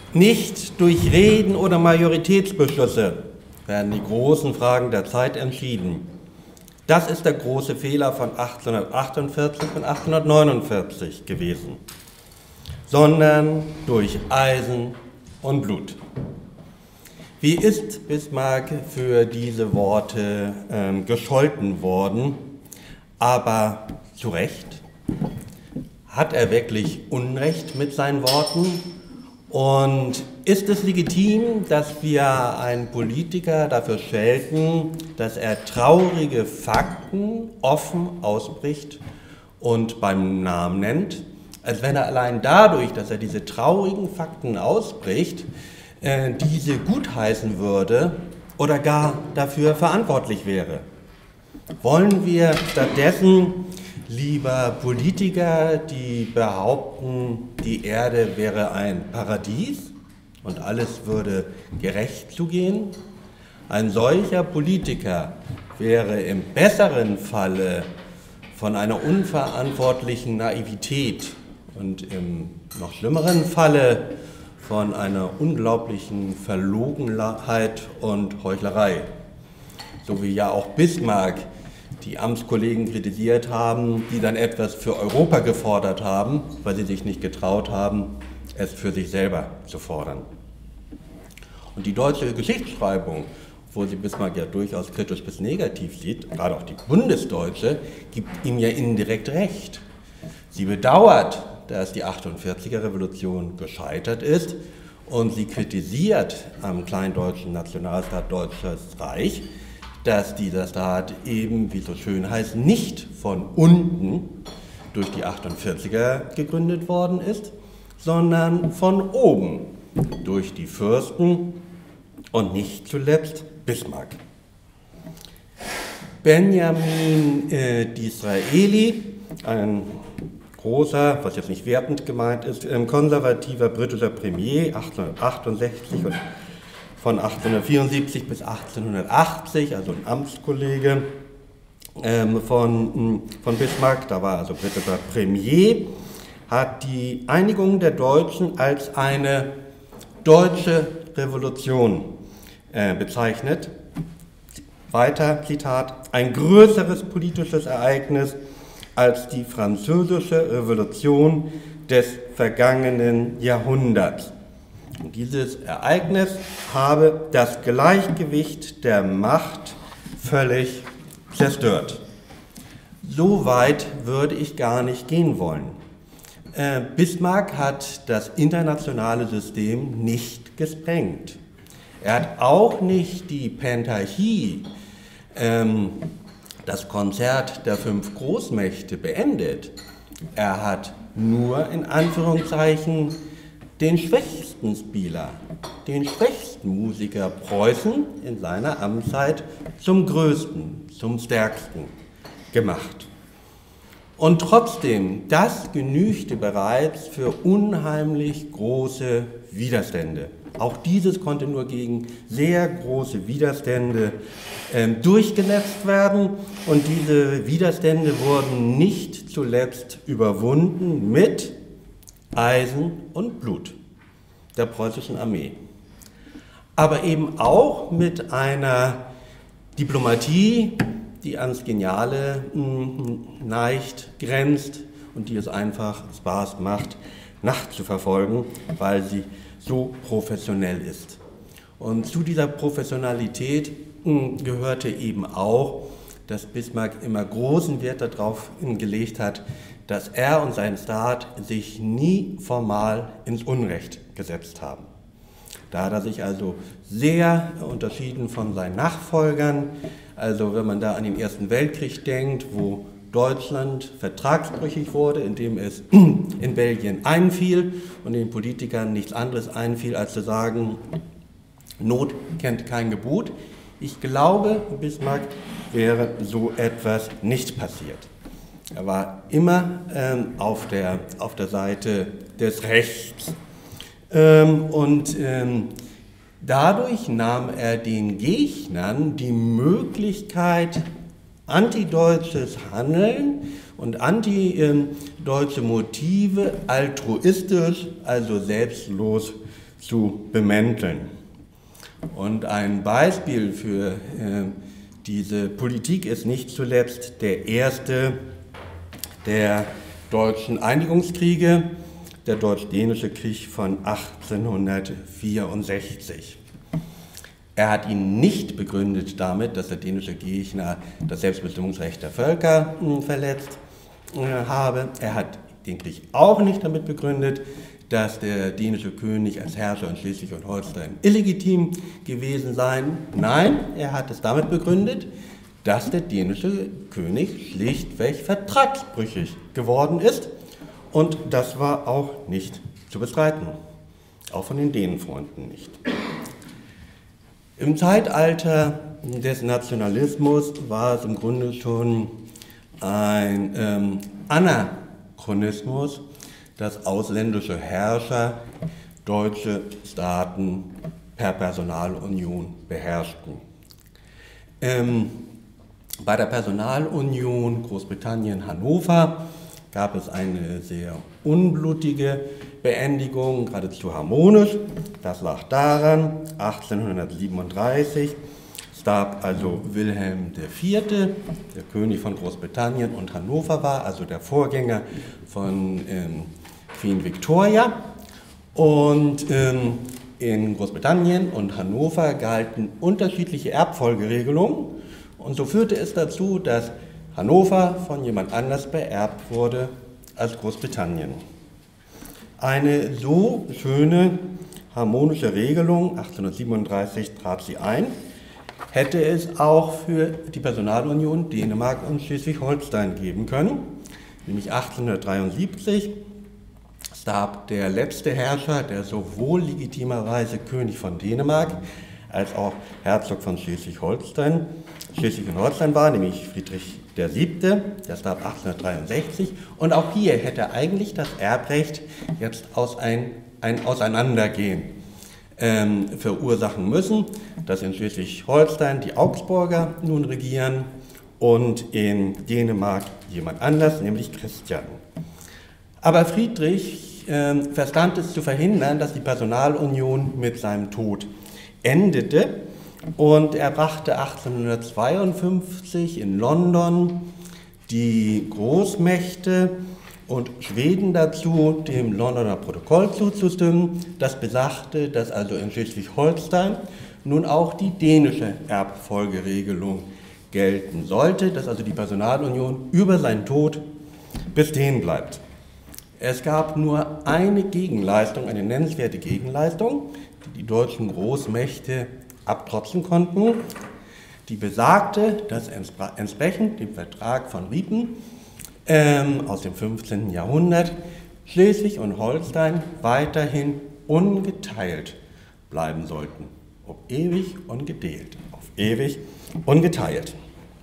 Nicht durch Reden oder Majoritätsbeschlüsse werden die großen Fragen der Zeit entschieden. Das ist der große Fehler von 1848 und 1849 gewesen, sondern durch Eisen und Blut. Wie ist Bismarck für diese Worte gescholten worden? Aber zu Recht. Hat er wirklich Unrecht mit seinen Worten? Und ist es legitim, dass wir einen Politiker dafür schelten, dass er traurige Fakten offen ausbricht und beim Namen nennt, als wenn er allein dadurch, dass er diese traurigen Fakten ausbricht, diese gutheißen würde oder gar dafür verantwortlich wäre? Wollen wir stattdessen lieber Politiker, die behaupten, die Erde wäre ein Paradies und alles würde gerecht zugehen? Ein solcher Politiker wäre im besseren Falle von einer unverantwortlichen Naivität und im noch schlimmeren Falle von einer unglaublichen Verlogenheit und Heuchlerei. So wie ja auch Bismarck die Amtskollegen kritisiert haben, die dann etwas für Europa gefordert haben, weil sie sich nicht getraut haben, es für sich selber zu fordern. Und die deutsche Geschichtsschreibung, wo sie Bismarck ja durchaus kritisch bis negativ sieht, gerade auch die bundesdeutsche, gibt ihm ja indirekt recht. Sie bedauert, dass die 48er Revolution gescheitert ist und sie kritisiert am kleindeutschen Nationalstaat Deutsches Reich, dass dieser Staat eben, wie es so schön heißt, nicht von unten durch die 48er gegründet worden ist, sondern von oben durch die Fürsten und nicht zuletzt Bismarck. Benjamin Disraeli, ein großer, was jetzt nicht wertend gemeint ist, konservativer britischer Premier, 1868 und von 1874 bis 1880, also ein Amtskollege von Bismarck, da war also britischer Premier, hat die Einigung der Deutschen als eine deutsche Revolution bezeichnet. Weiter, Zitat, ein größeres politisches Ereignis als die französische Revolution des vergangenen Jahrhunderts. Und dieses Ereignis habe das Gleichgewicht der Macht völlig zerstört. So weit würde ich gar nicht gehen wollen. Bismarck hat das internationale System nicht gesprengt. Er hat auch nicht die Pentarchie, das Konzert der 5 Großmächte, beendet. Er hat nur in Anführungszeichen den schwächsten Spieler, den schwächsten Musiker Preußen in seiner Amtszeit zum größten, zum stärksten gemacht. Und trotzdem, das genügte bereits für unheimlich große Widerstände. Auch dieses konnte nur gegen sehr große Widerstände durchgesetzt werden und diese Widerstände wurden nicht zuletzt überwunden mit Eisen und Blut der preußischen Armee. Aber eben auch mit einer Diplomatie, die ans Geniale neigt, grenzt und die es einfach Spaß macht, nachzuverfolgen, weil sie so professionell ist. Und zu dieser Professionalität gehörte eben auch, dass Bismarck immer großen Wert darauf gelegt hat, dass er und sein Staat sich nie formal ins Unrecht gesetzt haben. Da hat er sich also sehr unterschieden von seinen Nachfolgern. Also wenn man da an den Ersten Weltkrieg denkt, wo Deutschland vertragsbrüchig wurde, indem es in Belgien einfiel und den Politikern nichts anderes einfiel, als zu sagen, Not kennt kein Gebot. Ich glaube, Bismarck wäre so etwas nicht passiert. Er war immer auf der Seite des Rechts. Dadurch nahm er den Gegnern die Möglichkeit, antideutsches Handeln und antideutsche Motive altruistisch, also selbstlos zu bemänteln. Und ein Beispiel für diese Politik ist nicht zuletzt der erste der deutschen Einigungskriege, der Deutsch-Dänische Krieg von 1864. Er hat ihn nicht begründet damit, dass der dänische Gegner das Selbstbestimmungsrecht der Völker verletzt habe. Er hat den Krieg auch nicht damit begründet, dass der dänische König als Herrscher in Schleswig und Holstein illegitim gewesen sei. Nein, er hat es damit begründet, dass der dänische König schlichtweg vertragsbrüchig geworden ist. Und das war auch nicht zu bestreiten, auch von den Dänenfreunden nicht. Im Zeitalter des Nationalismus war es im Grunde schon ein Anachronismus, dass ausländische Herrscher deutsche Staaten per Personalunion beherrschten. Bei der Personalunion Großbritannien-Hannover gab es eine sehr unblutige Beendigung, geradezu harmonisch. Das lag daran, 1837 starb also Wilhelm IV., der König von Großbritannien, und Hannover war also der Vorgänger von Queen Victoria. Und in Großbritannien und Hannover galten unterschiedliche Erbfolgeregelungen. Und so führte es dazu, dass Hannover von jemand anders beerbt wurde als Großbritannien. Eine so schöne, harmonische Regelung, 1837 trat sie ein, hätte es auch für die Personalunion Dänemark und Schleswig-Holstein geben können. Nämlich 1873 starb der letzte Herrscher, der sowohl legitimerweise König von Dänemark als auch Herzog von Schleswig und Holstein war, nämlich Friedrich VII., der starb 1863. Und auch hier hätte eigentlich das Erbrecht jetzt ein Auseinandergehen verursachen müssen, dass in Schleswig-Holstein die Augsburger nun regieren und in Dänemark jemand anders, nämlich Christian. Aber Friedrich verstand es zu verhindern, dass die Personalunion mit seinem Tod endete, und er brachte 1852 in London die Großmächte und Schweden dazu, dem Londoner Protokoll zuzustimmen, das besagte, dass also in Schleswig-Holstein nun auch die dänische Erbfolgeregelung gelten sollte, dass also die Personalunion über seinen Tod bestehen bleibt. Es gab nur eine Gegenleistung, eine nennenswerte Gegenleistung, die die deutschen Großmächte abtrotzen konnten, die besagte, dass entsprechend dem Vertrag von Riepen aus dem 15. Jahrhundert Schleswig und Holstein weiterhin ungeteilt bleiben sollten. Auf ewig ungedeelt, auf ewig ungeteilt.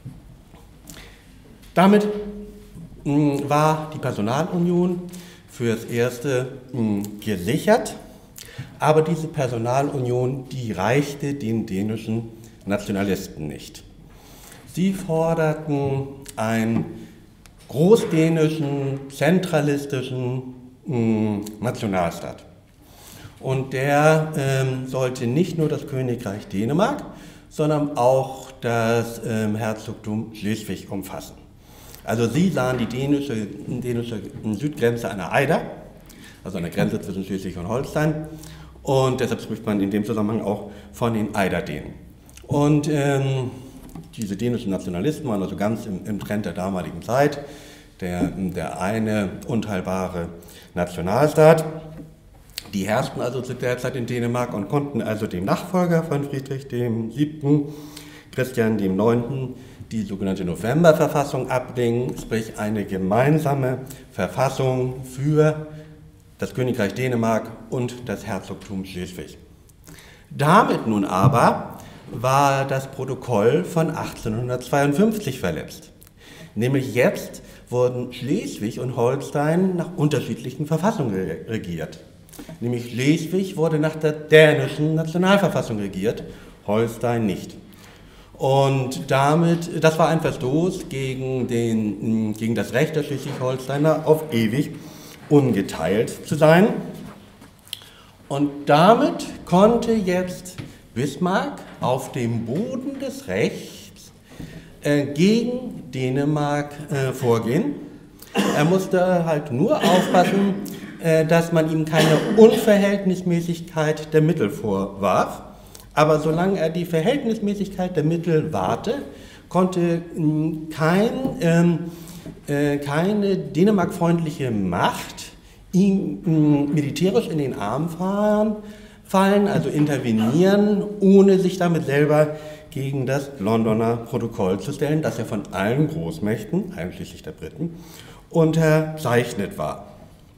Damit war die Personalunion fürs Erste gesichert, aber diese Personalunion, die reichte den dänischen Nationalisten nicht. Sie forderten einen großdänischen, zentralistischen Nationalstaat. Und der sollte nicht nur das Königreich Dänemark, sondern auch das Herzogtum Schleswig umfassen. Also sie sahen die dänische Südgrenze einer Eider, also eine Grenze zwischen Schleswig und Holstein, und deshalb spricht man in dem Zusammenhang auch von den Eiderdänen. Und diese dänischen Nationalisten waren also ganz im Trend der damaligen Zeit, der eine unteilbare Nationalstaat. Die herrschten also zu der Zeit in Dänemark und konnten also dem Nachfolger von Friedrich VII., Christian IX., die sogenannte Novemberverfassung abbringen, sprich eine gemeinsame Verfassung für das Königreich Dänemark und das Herzogtum Schleswig. Damit nun aber war das Protokoll von 1852 verletzt. Nämlich jetzt wurden Schleswig und Holstein nach unterschiedlichen Verfassungen regiert. Nämlich Schleswig wurde nach der dänischen Nationalverfassung regiert, Holstein nicht. Und damit, das war ein Verstoß gegen das Recht der Schleswig-Holsteiner auf ewig ungeteilt zu sein. Und damit konnte jetzt Bismarck auf dem Boden des Rechts gegen Dänemark vorgehen. Er musste halt nur aufpassen, dass man ihm keine Unverhältnismäßigkeit der Mittel vorwarf. Aber solange er die Verhältnismäßigkeit der Mittel wahrte, konnte keine dänemarkfreundliche Macht ihm militärisch in den Arm fallen, also intervenieren, ohne sich damit selber gegen das Londoner Protokoll zu stellen, das ja von allen Großmächten, einschließlich der Briten, unterzeichnet war.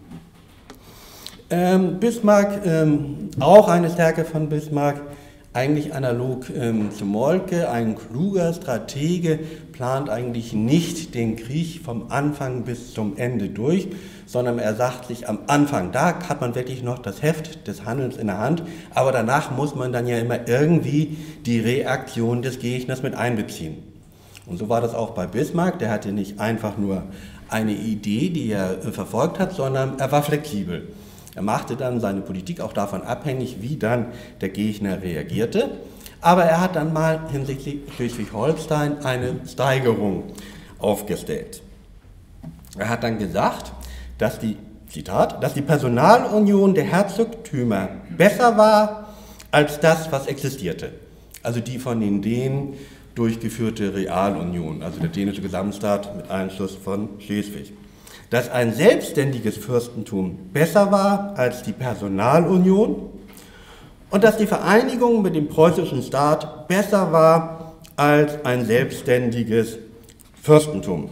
Bismarck, auch eine Stärke von Bismarck, eigentlich analog zu Moltke, ein kluger Stratege, plant eigentlich nicht den Krieg vom Anfang bis zum Ende durch, sondern er sagt sich am Anfang, da hat man wirklich noch das Heft des Handelns in der Hand, aber danach muss man dann ja immer irgendwie die Reaktion des Gegners mit einbeziehen. Und so war das auch bei Bismarck, der hatte nicht einfach nur eine Idee, die er verfolgt hat, sondern er war flexibel. Er machte dann seine Politik auch davon abhängig, wie dann der Gegner reagierte. Aber er hat dann mal hinsichtlich Schleswig-Holstein eine Steigerung aufgestellt. Er hat dann gesagt, dass Zitat, dass die Personalunion der Herzogtümer besser war als das, was existierte. Also die von den Dänen durchgeführte Realunion, also der dänische Gesamtstaat mit Einschluss von Schleswig. Dass ein selbstständiges Fürstentum besser war als die Personalunion und dass die Vereinigung mit dem preußischen Staat besser war als ein selbstständiges Fürstentum.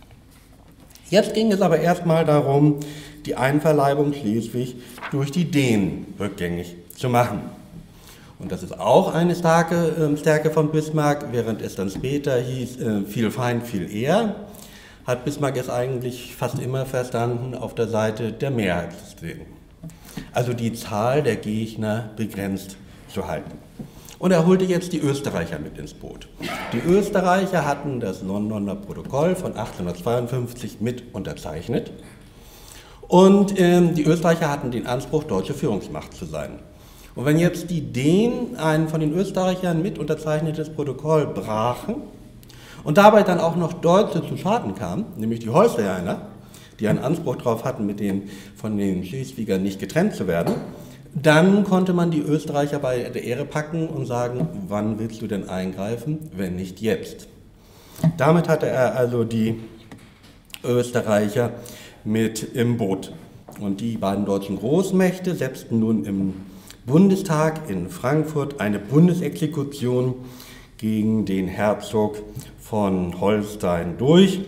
Jetzt ging es aber erstmal darum, die Einverleibung Schleswig durch die Dänen rückgängig zu machen. Und das ist auch eine Stärke von Bismarck, während es dann später hieß, viel Feind, viel eher, hat Bismarck es eigentlich fast immer verstanden, auf der Seite der Mehrheit zu stehen. Also die Zahl der Gegner begrenzt zu halten. Und er holte jetzt die Österreicher mit ins Boot. Die Österreicher hatten das Londoner Protokoll von 1852 mit unterzeichnet. Und die Österreicher hatten den Anspruch, deutsche Führungsmacht zu sein. Und wenn jetzt die Dänen ein von den Österreichern mit unterzeichnetes Protokoll brachen und dabei dann auch noch Deutsche zu Schaden kamen, nämlich die Holsteiner, die einen Anspruch darauf hatten, von den Schleswigern nicht getrennt zu werden, dann konnte man die Österreicher bei der Ehre packen und sagen, wann willst du denn eingreifen, wenn nicht jetzt. Damit hatte er also die Österreicher mit im Boot. Und die beiden deutschen Großmächte setzten nun im Bundestag in Frankfurt eine Bundesexekution gegen den Herzog von Holstein durch.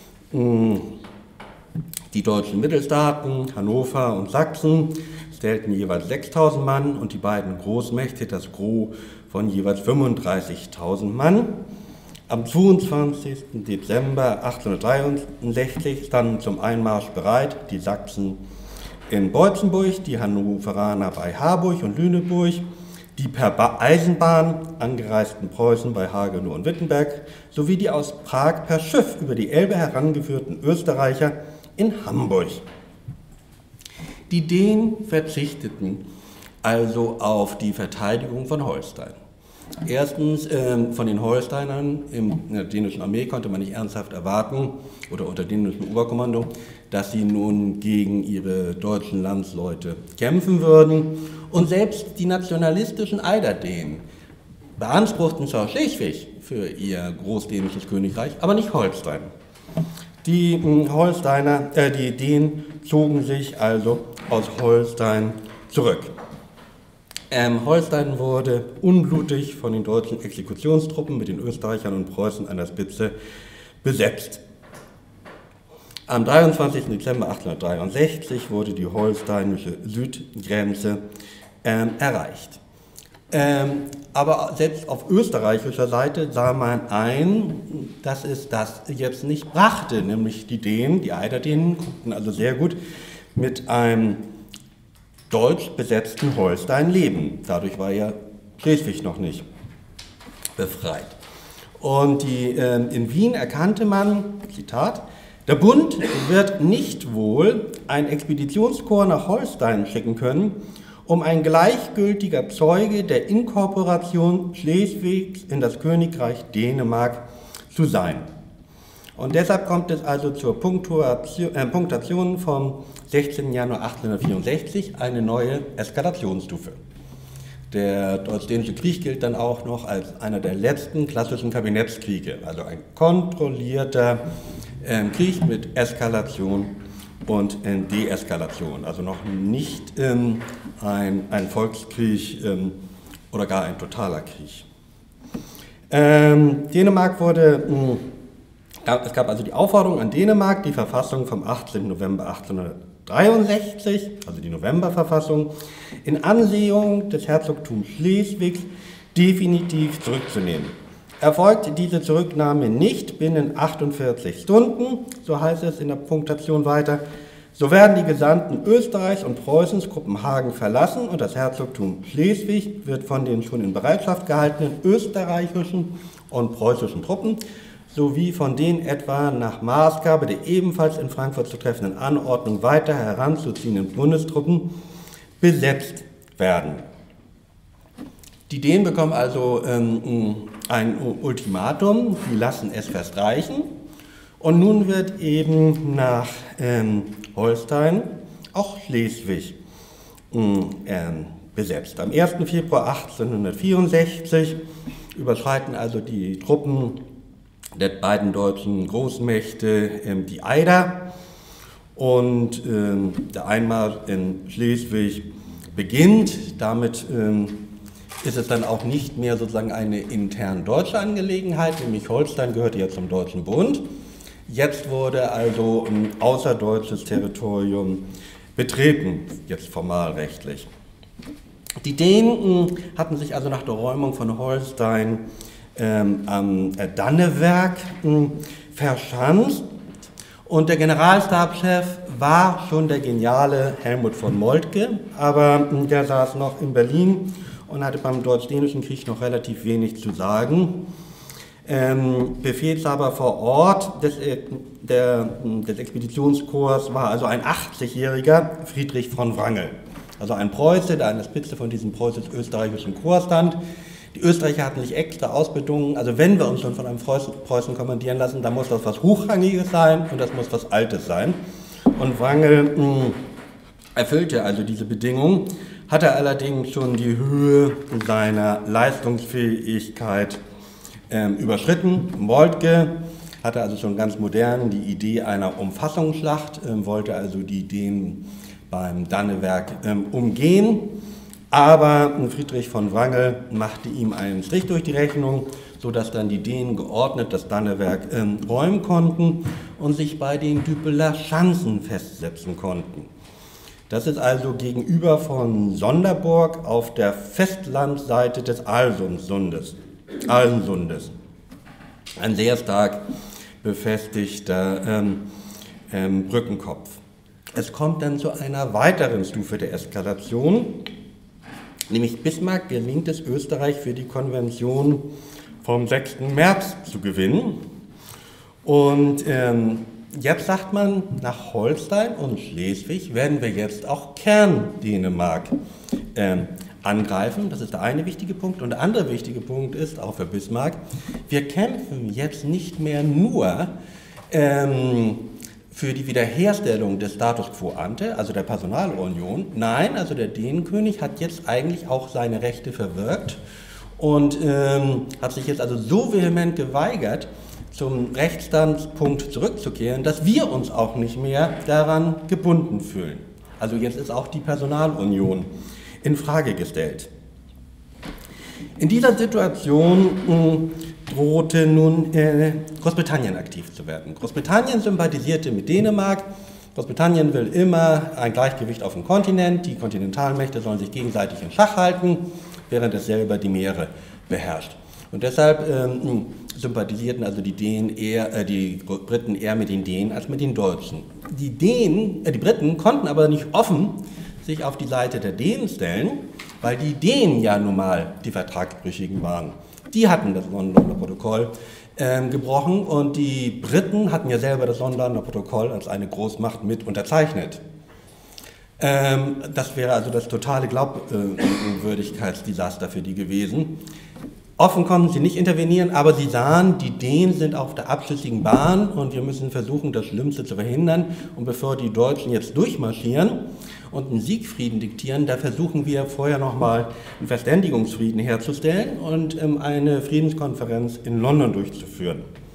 Die deutschen Mittelstaaten, Hannover und Sachsen, stellten jeweils 6.000 Mann und die beiden Großmächte das Gros von jeweils 35.000 Mann. Am 22. Dezember 1863 standen zum Einmarsch bereit die Sachsen in Beutzenburg, die Hannoveraner bei Harburg und Lüneburg, die per Eisenbahn angereisten Preußen bei Hagenow und Wittenberg sowie die aus Prag per Schiff über die Elbe herangeführten Österreicher in Hamburg. Die Dänen verzichteten also auf die Verteidigung von Holstein. Erstens, von den Holsteinern in der dänischen Armee konnte man nicht ernsthaft erwarten, oder unter dänischem Oberkommando, dass sie nun gegen ihre deutschen Landsleute kämpfen würden. Und selbst die nationalistischen Eiderdänen beanspruchten zwar Schleswig für ihr großdänisches Königreich, aber nicht Holstein. Die Dänen zogen sich also aus Holstein zurück. Holstein wurde unblutig von den deutschen Exekutionstruppen mit den Österreichern und Preußen an der Spitze besetzt. Am 23. Dezember 1863 wurde die holsteinische Südgrenze erreicht. Aber selbst auf österreichischer Seite sah man ein, dass es das jetzt nicht brachte, nämlich die Dänen, die Eiderdänen, konnten also sehr gut mit einem deutsch besetzten Holstein leben. Dadurch war ja Schleswig noch nicht befreit. Und in Wien erkannte man, Zitat, der Bund wird nicht wohl ein Expeditionskorps nach Holstein schicken können, um ein gleichgültiger Zeuge der Inkorporation Schleswigs in das Königreich Dänemark zu sein. Und deshalb kommt es also zur Punktation vom 16. Januar 1864, eine neue Eskalationsstufe. Der Deutsch-Dänische Krieg gilt dann auch noch als einer der letzten klassischen Kabinettskriege, also ein kontrollierter Krieg mit Eskalation und Deeskalation, also noch nicht ein Volkskrieg oder gar ein totaler Krieg. Dänemark wurde, es gab also die Aufforderung an Dänemark, die Verfassung vom 18. November 1863, also die Novemberverfassung, in Ansehung des Herzogtums Schleswigs definitiv zurückzunehmen. Erfolgt diese Zurücknahme nicht binnen 48 Stunden, so heißt es in der Punktation weiter, so werden die Gesandten Österreichs und Preußens Kopenhagen verlassen und das Herzogtum Schleswig wird von den schon in Bereitschaft gehaltenen österreichischen und preußischen Truppen sowie von den etwa nach Maßgabe der ebenfalls in Frankfurt zu treffenden Anordnung weiter heranzuziehenden Bundestruppen besetzt werden. Die Dänen bekommen also ein Ultimatum, sie lassen es verstreichen und nun wird eben nach Holstein auch Schleswig besetzt. Am 1. Februar 1864 überschreiten also die Truppen der beiden deutschen Großmächte die Eider und der Einmarsch in Schleswig beginnt. Damit ist es dann auch nicht mehr sozusagen eine intern deutsche Angelegenheit, nämlich Holstein gehörte ja zum Deutschen Bund. Jetzt wurde also ein außerdeutsches Territorium betreten, jetzt formalrechtlich. Die Dänen hatten sich also nach der Räumung von Holstein am Dannewerk verschanzt und der Generalstabschef war schon der geniale Helmut von Moltke, aber der saß noch in Berlin und hatte beim Deutsch-Dänischen Krieg noch relativ wenig zu sagen. Befehlshaber vor Ort des Expeditionskorps war also ein 80-jähriger Friedrich von Wrangel, also ein Preuße, der an der Spitze von diesem preußisch-österreichischen Korps stand. Die Österreicher hatten sich extra ausbedungen, also wenn wir uns schon von einem Preußen kommandieren lassen, dann muss das was Hochrangiges sein und das muss was Altes sein. Und Wrangel erfüllte also diese Bedingung, hatte allerdings schon die Höhe seiner Leistungsfähigkeit überschritten. Moltke hatte also schon ganz modern die Idee einer Umfassungsschlacht, wollte also die Dänen beim Dannewerk umgehen. Aber Friedrich von Wrangel machte ihm einen Strich durch die Rechnung, sodass dann die Dänen geordnet das Dannewerk räumen konnten und sich bei den Düppeler Schanzen festsetzen konnten. Das ist also gegenüber von Sonderburg auf der Festlandseite des Alsensundes. Ein sehr stark befestigter Brückenkopf. Es kommt dann zu einer weiteren Stufe der Eskalation. Nämlich Bismarck gelingt es Österreich für die Konvention vom 6. März zu gewinnen. Und jetzt sagt man, nach Holstein und Schleswig werden wir jetzt auch Kerndänemark angreifen. Das ist der eine wichtige Punkt. Und der andere wichtige Punkt ist, auch für Bismarck, wir kämpfen jetzt nicht mehr nur für die Wiederherstellung des Status quo ante, also der Personalunion. Nein, also der Dänenkönig hat jetzt eigentlich auch seine Rechte verwirkt und hat sich jetzt also so vehement geweigert, zum Rechtsstandpunkt zurückzukehren, dass wir uns auch nicht mehr daran gebunden fühlen. Also jetzt ist auch die Personalunion in Frage gestellt. In dieser Situation drohte nun Großbritannien aktiv zu werden. Großbritannien sympathisierte mit Dänemark. Großbritannien will immer ein Gleichgewicht auf dem Kontinent. Die Kontinentalmächte sollen sich gegenseitig in Schach halten, während es selber die Meere beherrscht. Und deshalb sympathisierten also die Briten eher mit den Dänen als mit den Deutschen. Die Briten konnten aber nicht offen sich auf die Seite der Dänen stellen, weil die Dänen ja nun mal die Vertragsbrüchigen waren. Die hatten das Londoner Protokoll gebrochen und die Briten hatten ja selber das Londoner Protokoll als eine Großmacht mit unterzeichnet. Das wäre also das totale Glaubwürdigkeitsdesaster für die gewesen. Offen konnten sie nicht intervenieren, aber sie sahen, die Dänen sind auf der abschüssigen Bahn und wir müssen versuchen, das Schlimmste zu verhindern. Und bevor die Deutschen jetzt durchmarschieren und einen Siegfrieden diktieren, da versuchen wir vorher nochmal einen Verständigungsfrieden herzustellen und eine Friedenskonferenz in London durchzuführen.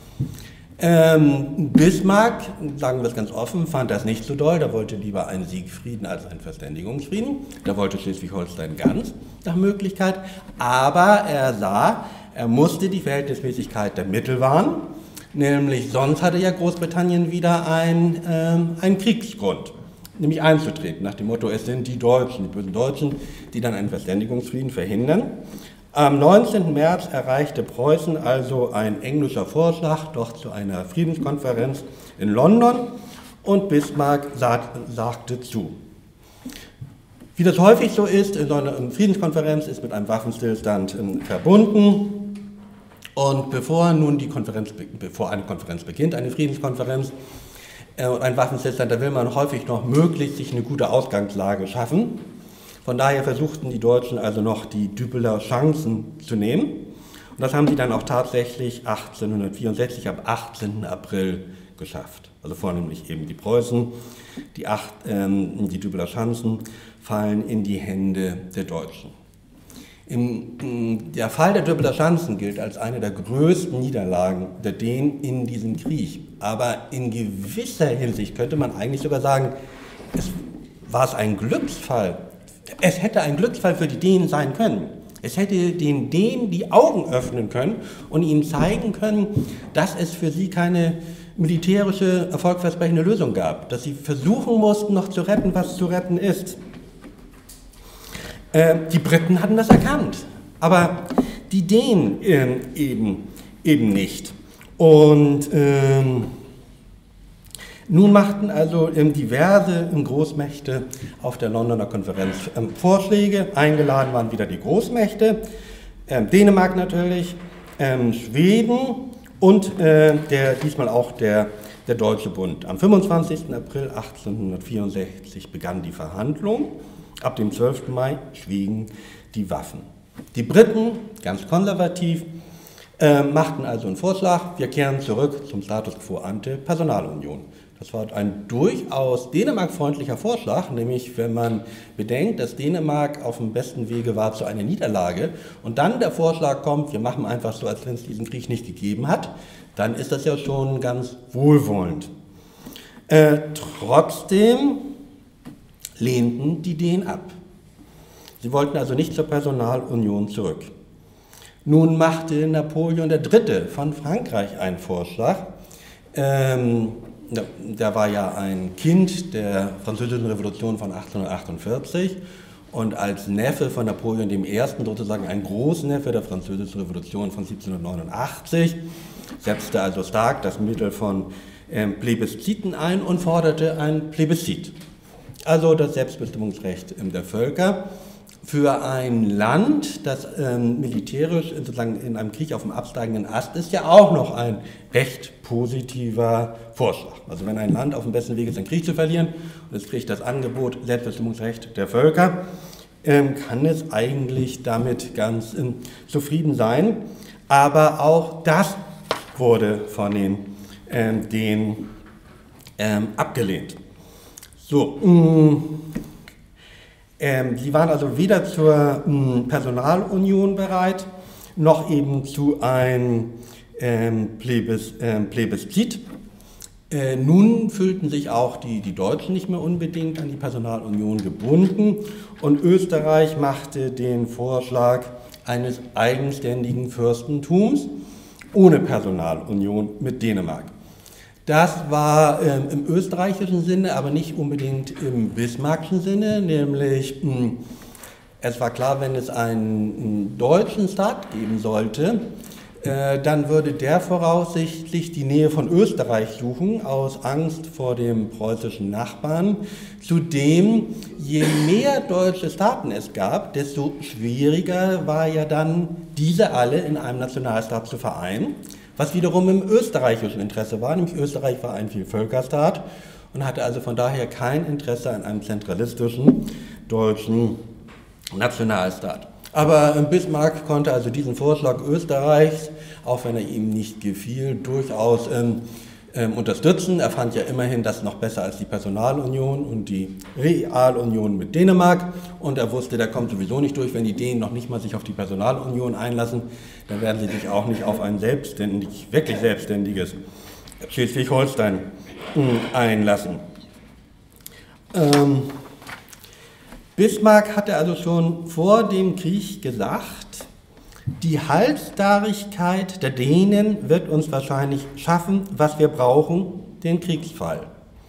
Bismarck, sagen wir es ganz offen, fand das nicht so doll, der wollte lieber einen Siegfrieden als einen Verständigungsfrieden, der wollte Schleswig-Holstein ganz nach Möglichkeit, aber er sah, er musste die Verhältnismäßigkeit der Mittel wahren, nämlich sonst hatte ja Großbritannien wieder einen Kriegsgrund, nämlich einzutreten, nach dem Motto, es sind die Deutschen, die bösen Deutschen, die dann einen Verständigungsfrieden verhindern. Am 19. März erreichte Preußen also ein englischer Vorschlag doch zu einer Friedenskonferenz in London und Bismarck sagte zu. Wie das häufig so ist, so eine Friedenskonferenz ist mit einem Waffenstillstand verbunden und bevor eine Konferenz beginnt, eine Friedenskonferenz und ein Waffenstillstand, da will man häufig noch möglichst sich eine gute Ausgangslage schaffen. Von daher versuchten die Deutschen also noch die Düppeler Chancen zu nehmen. Und das haben sie dann auch tatsächlich 1864 am 18. April geschafft. Also vornehmlich eben die Preußen. Die Düppeler Schanzen fallen in die Hände der Deutschen. Der Fall der Düppeler Schanzen gilt als eine der größten Niederlagen der Dänen in diesem Krieg. Aber in gewisser Hinsicht könnte man eigentlich sogar sagen, war es ein Glücksfall. Es hätte ein Glücksfall für die Dänen sein können. Es hätte den Dänen die Augen öffnen können und ihnen zeigen können, dass es für sie keine militärische, erfolgversprechende Lösung gab. Dass sie versuchen mussten, noch zu retten, was zu retten ist. Die Briten hatten das erkannt, aber die Dänen eben nicht. Und nun machten also diverse Großmächte auf der Londoner Konferenz Vorschläge. Eingeladen waren wieder die Großmächte, Dänemark natürlich, Schweden und diesmal auch der Deutsche Bund. Am 25. April 1864 begann die Verhandlung. Ab dem 12. Mai schwiegen die Waffen. Die Briten, ganz konservativ, machten also einen Vorschlag, wir kehren zurück zum Status quo ante Personalunion. Das war ein durchaus dänemarkfreundlicher Vorschlag, nämlich wenn man bedenkt, dass Dänemark auf dem besten Wege war zu einer Niederlage und dann der Vorschlag kommt, wir machen einfach so, als wenn es diesen Krieg nicht gegeben hat, dann ist das ja schon ganz wohlwollend. Trotzdem lehnten die Dänen ab. Sie wollten also nicht zur Personalunion zurück. Nun machte Napoleon III. Von Frankreich einen Vorschlag. Der war ja ein Kind der Französischen Revolution von 1848 und als Neffe von Napoleon I., sozusagen ein Großneffe der Französischen Revolution von 1789, setzte also stark das Mittel von Plebisziten ein und forderte ein Plebiszit, also das Selbstbestimmungsrecht der Völker. Für ein Land, das militärisch sozusagen in einem Krieg auf dem absteigenden Ast ist, ja auch noch ein recht positiver Vorschlag. Also wenn ein Land auf dem besten Weg ist, einen Krieg zu verlieren und es kriegt das Angebot Selbstbestimmungsrecht der Völker, kann es eigentlich damit ganz zufrieden sein. Aber auch das wurde von den Dänen abgelehnt. So. Sie waren also weder zur Personalunion bereit, noch eben zu einem Plebiszit. Nun fühlten sich auch die Deutschen nicht mehr unbedingt an die Personalunion gebunden und Österreich machte den Vorschlag eines eigenständigen Fürstentums ohne Personalunion mit Dänemark. Das war im österreichischen Sinne, aber nicht unbedingt im bismarckschen Sinne, nämlich es war klar, wenn es einen deutschen Staat geben sollte, dann würde der voraussichtlich die Nähe von Österreich suchen, aus Angst vor dem preußischen Nachbarn. Zudem, je mehr deutsche Staaten es gab, desto schwieriger war ja dann, diese alle in einem Nationalstaat zu vereinen. was wiederum im österreichischen Interesse war, nämlich Österreich war ein Vielvölkerstaat und hatte also von daher kein Interesse an einem zentralistischen deutschen Nationalstaat. Aber Bismarck konnte also diesen Vorschlag Österreichs, auch wenn er ihm nicht gefiel, durchaus unterstützen. Er fand ja immerhin das noch besser als die Personalunion und die Realunion mit Dänemark. Und er wusste, der kommt sowieso nicht durch, wenn die Dänen noch nicht mal sich auf die Personalunion einlassen, dann werden sie sich auch nicht auf ein wirklich selbstständiges Schleswig-Holstein einlassen. Bismarck hatte also schon vor dem Krieg gesagt, die Halsstarrigkeit der Dänen wird uns wahrscheinlich schaffen, was wir brauchen, den Kriegsfall.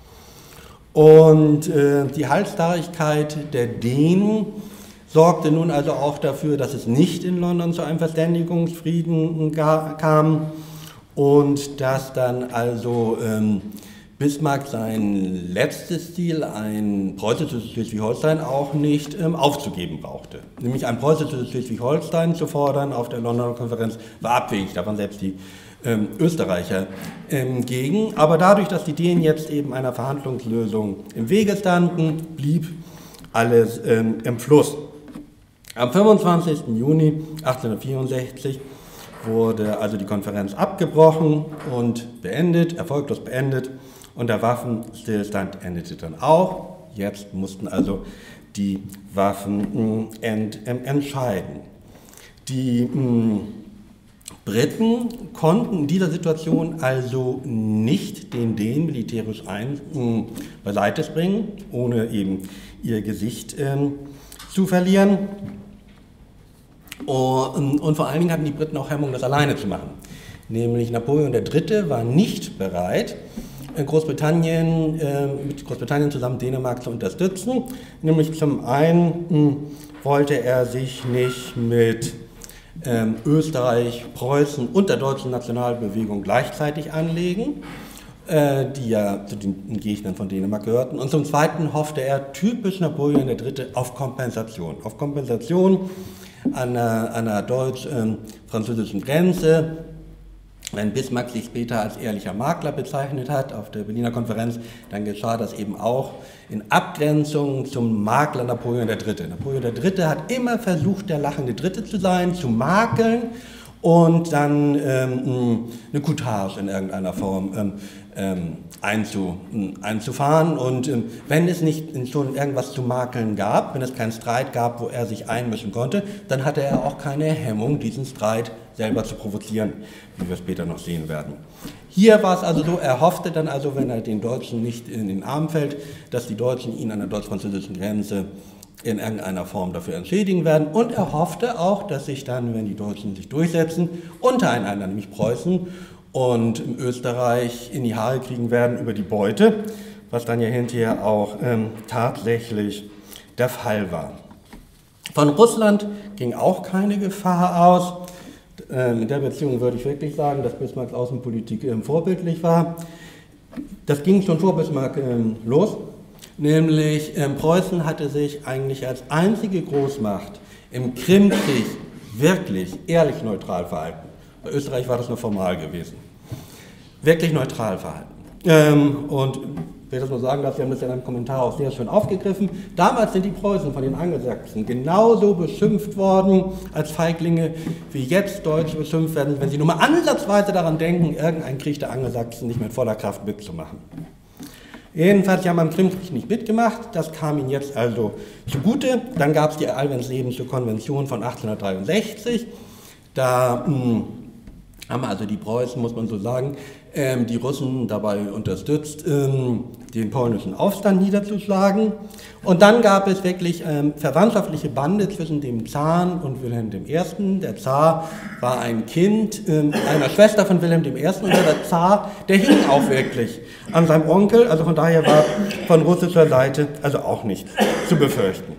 Und die Halsstarrigkeit der Dänen sorgte nun also auch dafür, dass es nicht in London zu einem Verständigungsfrieden kam und dass dann also Bismarck sein letztes Ziel, ein preußisches Schleswig-Holstein, auch nicht aufzugeben brauchte. Nämlich ein preußisches Schleswig-Holstein zu fordern auf der Londoner Konferenz war abwegig, da waren selbst die Österreicher gegen. Aber dadurch, dass die Dänen jetzt eben einer Verhandlungslösung im Wege standen, blieb alles im Fluss. Am 25. Juni 1864 wurde also die Konferenz abgebrochen und beendet, erfolglos beendet. Und der Waffenstillstand endete dann auch. Jetzt mussten also die Waffen entscheiden. Die Briten konnten in dieser Situation also nicht den Dänen militärisch beiseite bringen, ohne eben ihr Gesicht zu verlieren. Und vor allen Dingen hatten die Briten auch Hemmung, das alleine zu machen. Nämlich Napoleon III. War nicht bereit, mit Großbritannien zusammen Dänemark zu unterstützen. Nämlich zum einen wollte er sich nicht mit Österreich, Preußen und der deutschen Nationalbewegung gleichzeitig anlegen, die ja zu den Gegnern von Dänemark gehörten. Und zum zweiten hoffte er, typisch Napoleon III., auf Kompensation. Auf Kompensation an der deutsch-französischen Grenze. Wenn Bismarck sich später als ehrlicher Makler bezeichnet hat auf der Berliner Konferenz, dann geschah das eben auch in Abgrenzung zum Makler Napoleon III. Napoleon III. Hat immer versucht, der lachende Dritte zu sein, zu makeln und dann eine Coutage in irgendeiner Form einzufahren. Und wenn es nicht schon irgendwas zu makeln gab, wenn es keinen Streit gab, wo er sich einmischen konnte, dann hatte er auch keine Hemmung, diesen Streit selber zu provozieren, wie wir später noch sehen werden. Hier war es also so, er hoffte dann also, wenn er den Deutschen nicht in den Arm fällt, dass die Deutschen ihn an der deutsch-französischen Grenze in irgendeiner Form dafür entschädigen werden. Und er hoffte auch, dass sich dann, wenn die Deutschen sich durchsetzen, untereinander, nämlich Preußen und Österreich, in die Haare kriegen werden über die Beute, was dann ja hinterher auch tatsächlich der Fall war. Von Russland ging auch keine Gefahr aus. In der Beziehung würde ich wirklich sagen, dass Bismarcks Außenpolitik vorbildlich war. Das ging schon vor Bismarck los, nämlich Preußen hatte sich eigentlich als einzige Großmacht im Krimkrieg wirklich ehrlich neutral verhalten. Bei Österreich war das nur formal gewesen. Wirklich neutral verhalten. Und ich will das nur sagen, dass wir haben das in einem Kommentar auch sehr schön aufgegriffen. Damals sind die Preußen von den Angelsachsen genauso beschimpft worden als Feiglinge, wie jetzt Deutsche beschimpft werden, wenn sie nur mal ansatzweise daran denken, irgendeinen Krieg der Angelsachsen nicht mit voller Kraft mitzumachen. Jedenfalls, sie haben am Krimkrieg nicht mitgemacht, das kam ihnen jetzt also zugute. Dann gab es die Alvenslebensche Konvention von 1863. Da haben also die Preußen, muss man so sagen, die Russen dabei unterstützt, den polnischen Aufstand niederzuschlagen. Und dann gab es wirklich verwandtschaftliche Bande zwischen dem Zaren und Wilhelm I. Der Zar war ein Kind einer Schwester von Wilhelm I. Und der Zar, der hing auch wirklich an seinem Onkel. Also von daher war von russischer Seite also auch nichts zu befürchten.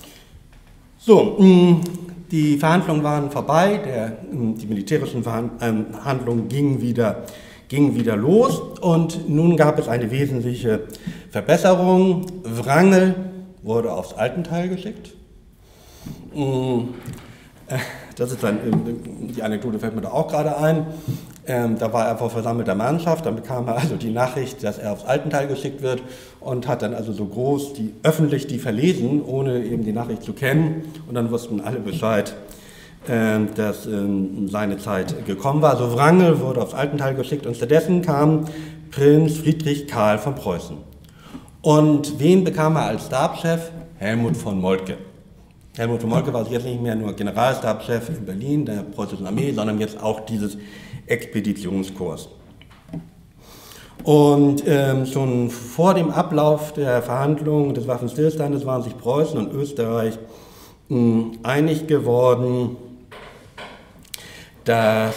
So, die Verhandlungen waren vorbei, die militärischen Verhandlungen gingen wieder los und nun gab es eine wesentliche Verbesserung. Wrangel wurde aufs Altenteil geschickt. Das ist dann, die Anekdote fällt mir da auch gerade ein. Da war er vor versammelter Mannschaft, dann bekam er also die Nachricht, dass er aufs Altenteil geschickt wird und hat dann also so groß öffentlich die verlesen, ohne eben die Nachricht zu kennen. Und dann wussten alle Bescheid, dass seine Zeit gekommen war. Also Wrangel wurde aufs Altenteil geschickt und stattdessen kam Prinz Friedrich Karl von Preußen. Und wen bekam er als Stabschef? Helmut von Moltke. Helmut von Moltke war also jetzt nicht mehr nur Generalstabschef in Berlin der preußischen Armee, sondern jetzt auch dieses Expeditionskorps. Und schon vor dem Ablauf der Verhandlungen des Waffenstillstandes waren sich Preußen und Österreich einig geworden, dass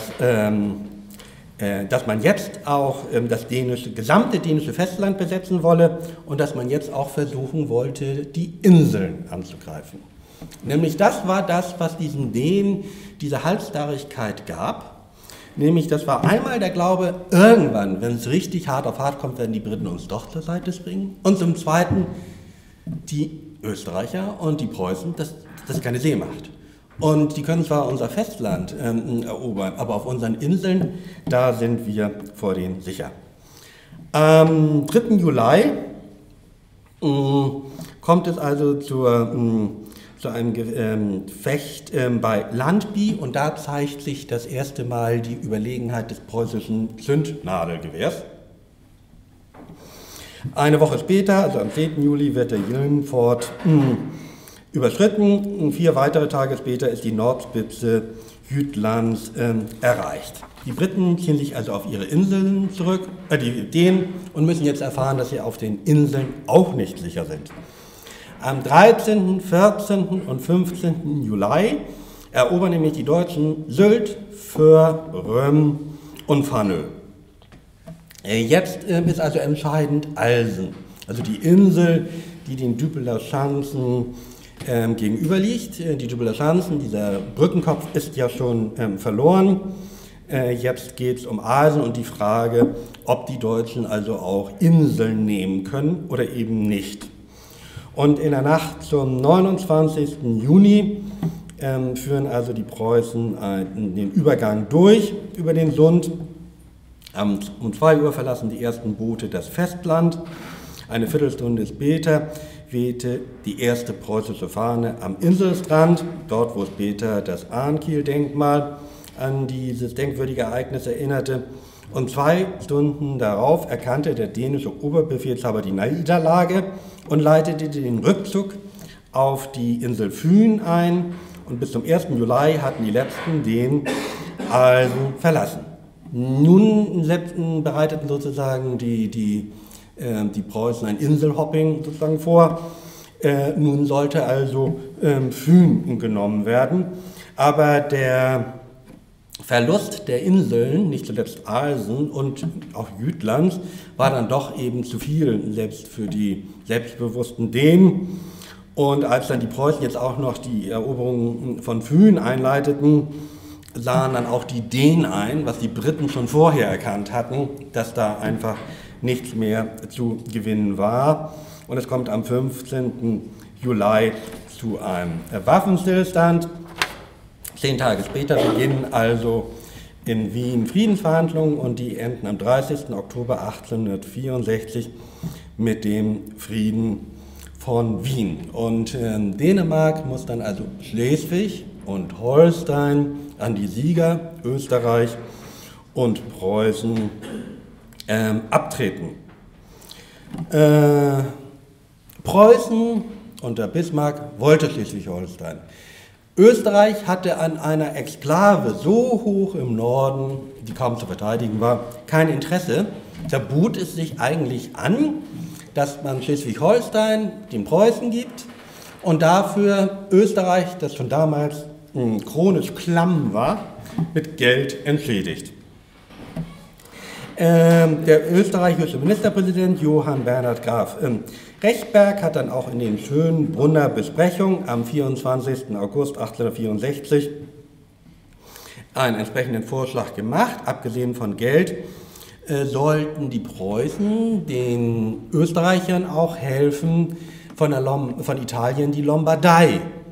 man jetzt auch das gesamte dänische Festland besetzen wolle und dass man jetzt auch versuchen wollte, die Inseln anzugreifen. Nämlich das war das, was diesen Dänen diese Halsstarrigkeit gab. Nämlich das war einmal der Glaube, irgendwann, wenn es richtig hart auf hart kommt, werden die Briten uns doch zur Seite springen. Und zum Zweiten die Österreicher und die Preußen, das ist keine Seemacht. Und die können zwar unser Festland erobern, aber auf unseren Inseln, da sind wir vor denen sicher. Am 3. Juli kommt es also zu einem Gefecht bei Landby und da zeigt sich das erste Mal die Überlegenheit des preußischen Zündnadelgewehrs. Eine Woche später, also am 10. Juli, wird der Jilmfort überschritten. 4 weitere Tage später ist die Nordspitze Jütlands erreicht. Die Briten ziehen sich also auf ihre Inseln zurück, die Dänen, und müssen jetzt erfahren, dass sie auf den Inseln auch nicht sicher sind. Am 13., 14. und 15. Juli erobern nämlich die Deutschen Sylt, Föhr, Röm und Fanø. Jetzt ist also entscheidend Alsen, also die Insel, die den Düppeler Schanzen gegenüber liegt. Die Düppeler Schanzen, dieser Brückenkopf ist ja schon verloren. Jetzt geht es um Alsen und die Frage, ob die Deutschen also auch Inseln nehmen können oder eben nicht. Und in der Nacht zum 29. Juni führen also die Preußen den Übergang durch über den Sund. Um 2 Uhr verlassen die ersten Boote das Festland. Eine Viertelstunde später wehte die erste preußische Fahne am Inselstrand, dort wo später das Arnkiel-Denkmal an dieses denkwürdige Ereignis erinnerte. Und 2 Stunden darauf erkannte der dänische Oberbefehlshaber die Niederlage und leitete den Rückzug auf die Insel Fyn ein. Und bis zum 1. Juli hatten die letzten den Alsen verlassen. Nun bereiteten sozusagen die Preußen ein Inselhopping sozusagen vor. Nun sollte also Fyn genommen werden. Aber der Verlust der Inseln, nicht zuletzt Alsen und auch Jütlands, war dann doch eben zu viel, selbst für die selbstbewussten Dänen. Und als dann die Preußen jetzt auch noch die Eroberung von Fyn einleiteten, sahen dann auch die Dänen ein, was die Briten schon vorher erkannt hatten, dass da einfach nichts mehr zu gewinnen war. Und es kommt am 15. Juli zu einem Waffenstillstand. 10 Tage später beginnen also in Wien Friedensverhandlungen und die enden am 30. Oktober 1864 mit dem Frieden von Wien. Und Dänemark muss dann also Schleswig und Holstein an die Sieger, Österreich und Preußen, abtreten. Preußen unter Bismarck wollte Schleswig-Holstein. Österreich hatte an einer Exklave so hoch im Norden, die kaum zu verteidigen war, kein Interesse. Da bot es sich eigentlich an, dass man Schleswig-Holstein den Preußen gibt und dafür Österreich, das schon damals chronisch klamm war, mit Geld entschädigt. Der österreichische Ministerpräsident Johann Bernhard Graf Rechberg hat dann auch in den Schönbrunner Besprechungen am 24. August 1864 einen entsprechenden Vorschlag gemacht. Abgesehen von Geld sollten die Preußen den Österreichern auch helfen, von Italien die Lombardei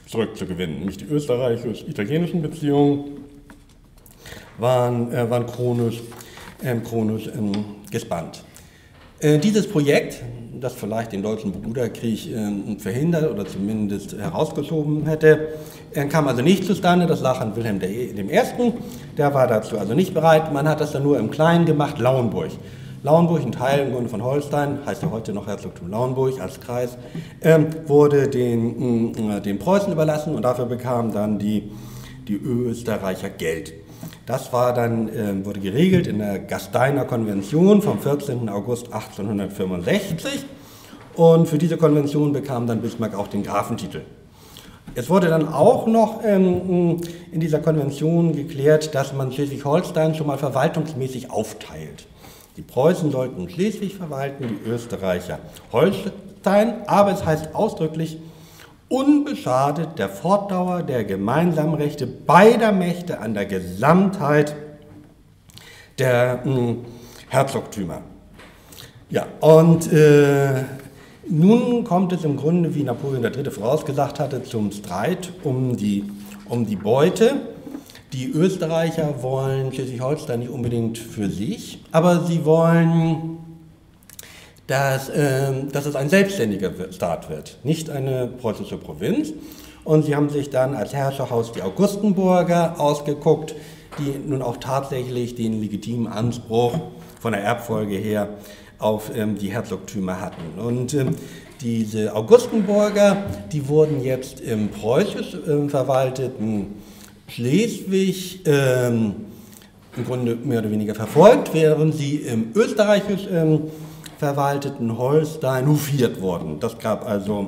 zurückzugewinnen. Nämlich die österreichisch-italienischen Beziehungen waren chronisch gespannt. Dieses Projekt, das vielleicht den Deutschen Bruderkrieg verhindert oder zumindest herausgeschoben hätte, kam also nicht zustande. Das lag an Wilhelm I., der war dazu also nicht bereit. Man hat das dann nur im Kleinen gemacht. Lauenburg, ein Teil im Grunde von Holstein, heißt ja heute noch Herzogtum Lauenburg als Kreis, wurde den Preußen überlassen und dafür bekamen dann die Österreicher Geld. Das war dann, wurde geregelt in der Gasteiner Konvention vom 14. August 1865 und für diese Konvention bekam dann Bismarck auch den Grafentitel. Es wurde dann auch noch in dieser Konvention geklärt, dass man Schleswig-Holstein schon mal verwaltungsmäßig aufteilt. Die Preußen sollten Schleswig verwalten, die Österreicher Holstein, aber es heißt ausdrücklich, unbeschadet der Fortdauer der gemeinsamen Rechte beider Mächte an der Gesamtheit der Herzogtümer. Ja, und nun kommt es im Grunde, wie Napoleon III. Vorausgesagt hatte, zum Streit um die Beute. Die Österreicher wollen Schleswig-Holstein nicht unbedingt für sich, aber sie wollen, dass es ein selbstständiger Staat wird, nicht eine preußische Provinz. Und sie haben sich dann als Herrscherhaus die Augustenburger ausgeguckt, die nun auch tatsächlich den legitimen Anspruch von der Erbfolge her auf die Herzogtümer hatten. Und diese Augustenburger, die wurden jetzt im preußisch verwalteten Schleswig im Grunde mehr oder weniger verfolgt, während sie im österreichisch verwalteten Holstein hofiert wurden. Das gab also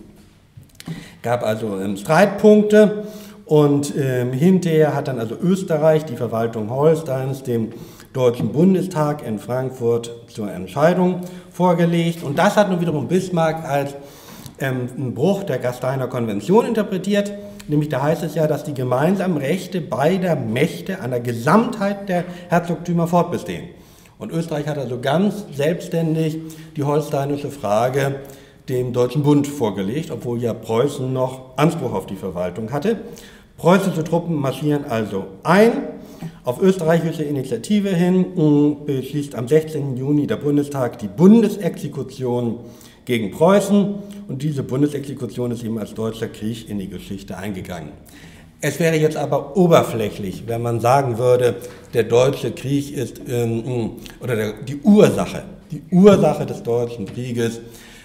Streitpunkte und hinterher hat dann also Österreich die Verwaltung Holsteins dem Deutschen Bundestag in Frankfurt zur Entscheidung vorgelegt und das hat nun wiederum Bismarck als einen Bruch der Gasteiner Konvention interpretiert, nämlich da heißt es ja, dass die gemeinsamen Rechte beider Mächte an der Gesamtheit der Herzogtümer fortbestehen. Und Österreich hat also ganz selbstständig die holsteinische Frage dem Deutschen Bund vorgelegt, obwohl ja Preußen noch Anspruch auf die Verwaltung hatte. Preußische Truppen marschieren also ein. Auf österreichische Initiative hin beschließt am 16. Juni der Bundestag die Bundesexekution gegen Preußen und diese Bundesexekution ist eben als deutscher Krieg in die Geschichte eingegangen. Es wäre jetzt aber oberflächlich, wenn man sagen würde, der deutsche Krieg ist, die Ursache des deutschen Krieges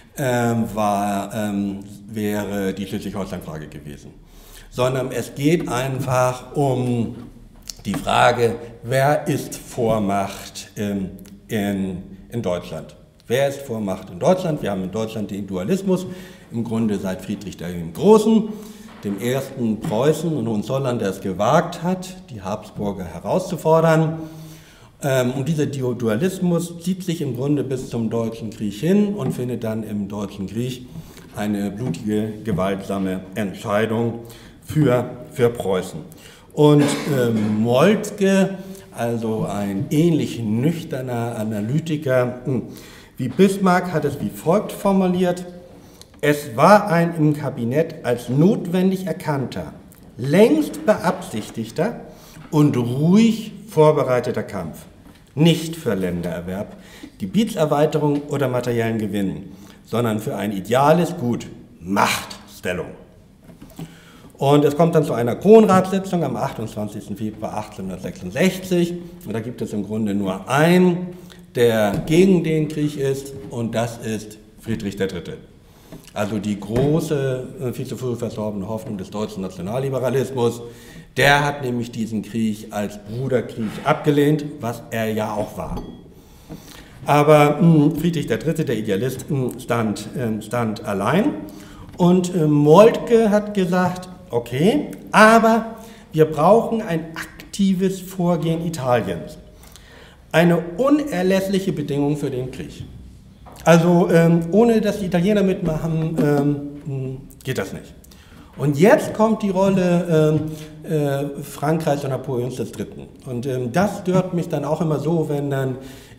wäre die Schleswig-Holstein-Frage gewesen. Sondern es geht einfach um die Frage, wer ist Vormacht in Deutschland? Wer ist Vormacht in Deutschland? Wir haben in Deutschland den Dualismus, im Grunde seit Friedrich dem Großen, dem ersten Preußen und Hohenzollern, der es gewagt hat, die Habsburger herauszufordern. Und dieser Dualismus zieht sich im Grunde bis zum Deutschen Krieg hin und findet dann im Deutschen Krieg eine blutige, gewaltsame Entscheidung für Preußen. Und Moltke, also ein ähnlich nüchterner Analytiker wie Bismarck, hat es wie folgt formuliert: Es war ein im Kabinett als notwendig erkannter, längst beabsichtigter und ruhig vorbereiteter Kampf, nicht für Ländererwerb, Gebietserweiterung oder materiellen Gewinn, sondern für ein ideales Gut, Machtstellung. Und es kommt dann zu einer Kronratssitzung am 28. Februar 1866 und da gibt es im Grunde nur einen, der gegen den Krieg ist und das ist Friedrich III. Also die große, viel zu früh verstorbene Hoffnung des deutschen Nationalliberalismus, der hat nämlich diesen Krieg als Bruderkrieg abgelehnt, was er ja auch war. Aber Friedrich III., der Idealist, stand allein und Moltke hat gesagt, okay, aber wir brauchen ein aktives Vorgehen Italiens. Eine unerlässliche Bedingung für den Krieg. Also ohne dass die Italiener mitmachen, geht das nicht. Und jetzt kommt die Rolle Frankreichs und Napoleons III. Und das stört mich dann auch immer so, wenn dann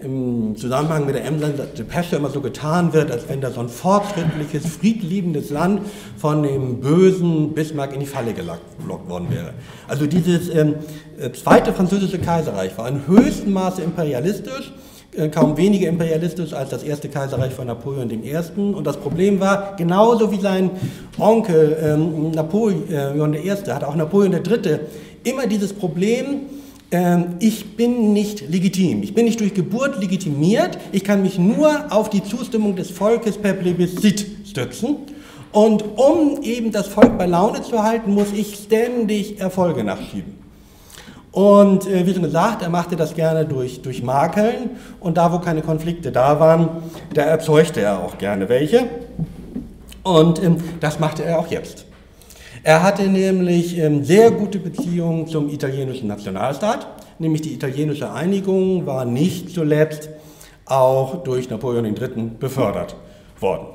im Zusammenhang mit der Emser Depesche immer so getan wird, als wenn da so ein fortschrittliches, friedliebendes Land von dem bösen Bismarck in die Falle gelockt worden wäre. Also dieses zweite französische Kaiserreich war in höchstem Maße imperialistisch, kaum weniger imperialistisch als das erste Kaiserreich von Napoleon I. Und das Problem war, genauso wie sein Onkel Napoleon I., hatte auch Napoleon III. Immer dieses Problem, ich bin nicht legitim, ich bin nicht durch Geburt legitimiert, ich kann mich nur auf die Zustimmung des Volkes per Plebiszit stützen. Und um eben das Volk bei Laune zu halten, muss ich ständig Erfolge nachschieben. Und wie schon gesagt, er machte das gerne durch Makeln, und da, wo keine Konflikte da waren, da erzeugte er auch gerne welche. Und das machte er auch jetzt. Er hatte nämlich sehr gute Beziehungen zum italienischen Nationalstaat, nämlich die italienische Einigung war nicht zuletzt auch durch Napoleon III. Befördert worden.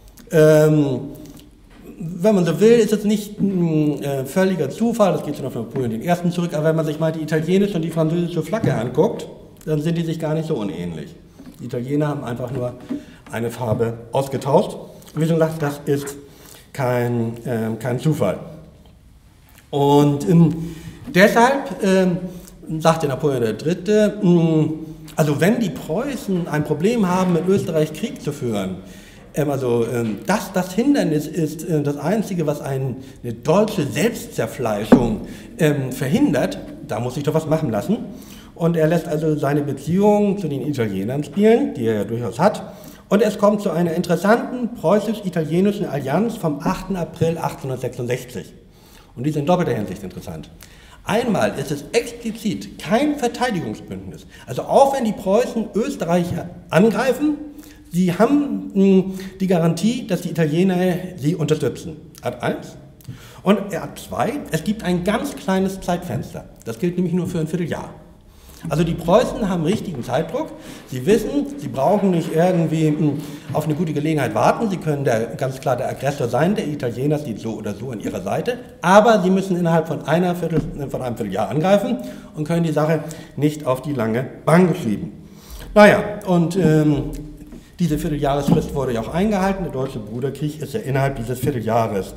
Wenn man so will, ist es nicht ein völliger Zufall, das geht schon auf Napoleon I. Zurück, aber wenn man sich mal die italienische und die französische Flagge anguckt, dann sind die sich gar nicht so unähnlich. Die Italiener haben einfach nur eine Farbe ausgetauscht. Und wie schon gesagt, das ist kein Zufall. Und deshalb sagte Napoleon III., also wenn die Preußen ein Problem haben, mit Österreich Krieg zu führen, das Hindernis ist das Einzige, was eine deutsche Selbstzerfleischung verhindert, da muss ich doch was machen lassen. Und er lässt also seine Beziehungen zu den Italienern spielen, die er ja durchaus hat. Und es kommt zu einer interessanten preußisch-italienischen Allianz vom 8. April 1866. Und die ist in doppelter Hinsicht interessant. Einmal ist es explizit kein Verteidigungsbündnis. Also auch wenn die Preußen Österreich angreifen, sie haben die Garantie, dass die Italiener sie unterstützen. Art 1. Und Art 2, es gibt ein ganz kleines Zeitfenster. Das gilt nämlich nur für ein Vierteljahr. Also die Preußen haben richtigen Zeitdruck. Sie wissen, sie brauchen nicht irgendwie auf eine gute Gelegenheit warten. Sie können ganz klar der Aggressor sein. Der Italiener steht so oder so an ihrer Seite. Aber sie müssen innerhalb von einem Vierteljahr angreifen und können die Sache nicht auf die lange Bank schieben. Naja, und diese Vierteljahresfrist wurde ja auch eingehalten. Der Deutsche Bruderkrieg ist ja innerhalb dieses Vierteljahres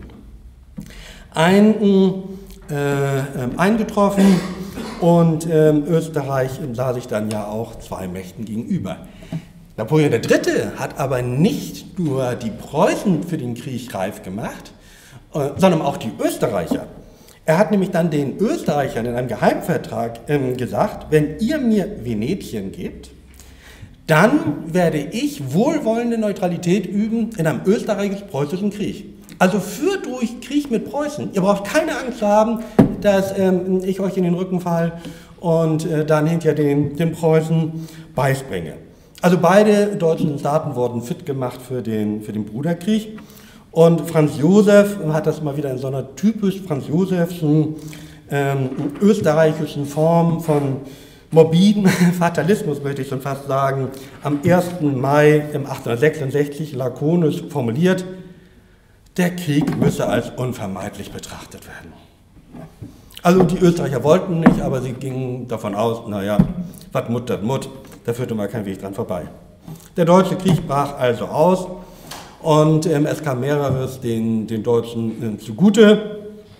eingetroffen. Und Österreich sah sich dann ja auch zwei Mächten gegenüber. Napoleon III. Hat aber nicht nur die Preußen für den Krieg reif gemacht, sondern auch die Österreicher. Er hat nämlich dann den Österreichern in einem Geheimvertrag gesagt, wenn ihr mir Venetien gebt, dann werde ich wohlwollende Neutralität üben in einem österreichisch-preußischen Krieg. Also führt ruhig Krieg mit Preußen. Ihr braucht keine Angst zu haben, dass ich euch in den Rücken falle und dann hinterher den Preußen beisbringe. Also beide deutschen Staaten wurden fit gemacht für den Bruderkrieg. Und Franz Josef hat das mal wieder in so einer typisch Franz Josefschen österreichischen Form von morbiden Fatalismus, möchte ich schon fast sagen, am 1. Mai 1866 lakonisch formuliert: Der Krieg müsse als unvermeidlich betrachtet werden. Also die Österreicher wollten nicht, aber sie gingen davon aus, naja, was Mut, das Mut, da führte mal kein Weg dran vorbei. Der deutsche Krieg brach also aus und es kam mehreres den Deutschen zugute.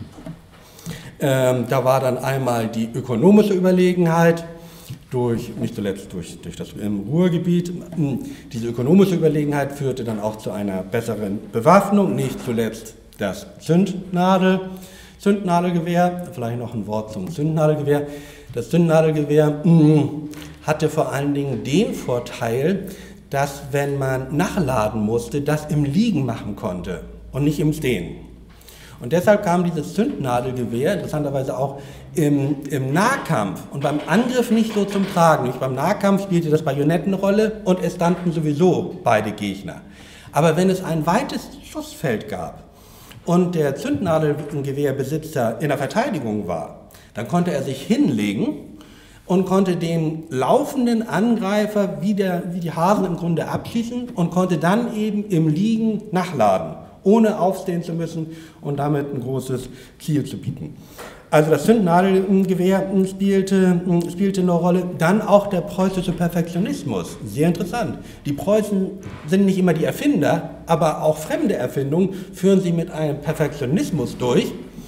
Da war dann einmal die ökonomische Überlegenheit, nicht zuletzt durch das Ruhrgebiet. Diese ökonomische Überlegenheit führte dann auch zu einer besseren Bewaffnung, nicht zuletzt das Zündnadelgewehr. Vielleicht noch ein Wort zum Zündnadelgewehr. Das Zündnadelgewehr hatte vor allen Dingen den Vorteil, dass, wenn man nachladen musste, das im Liegen machen konnte und nicht im Stehen. Und deshalb kam dieses Zündnadelgewehr interessanterweise auch im Nahkampf und beim Angriff nicht so zum Tragen. Nicht beim Nahkampf spielte das Bajonett eine Rolle und es standen sowieso beide Gegner. Aber wenn es ein weites Schussfeld gab und der Zündnadelgewehrbesitzer in der Verteidigung war, dann konnte er sich hinlegen und konnte den laufenden Angreifer wie die Hasen im Grunde abschießen und konnte dann eben im Liegen nachladen. ohne aufstehen zu müssen und damit ein großes Ziel zu bieten. Also das Zündnadelgewehr spielte eine Rolle. Dann auch der preußische Perfektionismus. Sehr interessant. Die Preußen sind nicht immer die Erfinder, aber auch fremde Erfindungen führen sie mit einem Perfektionismus durch,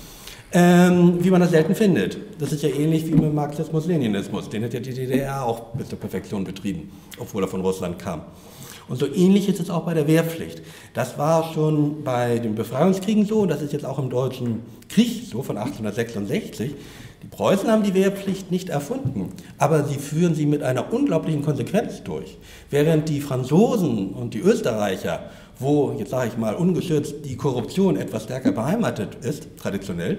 wie man das selten findet. Das ist ja ähnlich wie mit Marxismus-Leninismus. Den hat ja die DDR auch bis zur Perfektion betrieben, obwohl er von Russland kam. Und so ähnlich ist es auch bei der Wehrpflicht. Das war schon bei den Befreiungskriegen so, das ist jetzt auch im Deutschen Krieg so, von 1866. Die Preußen haben die Wehrpflicht nicht erfunden, aber sie führen sie mit einer unglaublichen Konsequenz durch. Während die Franzosen und die Österreicher, wo, jetzt sage ich mal ungeschützt, die Korruption etwas stärker beheimatet ist, traditionell,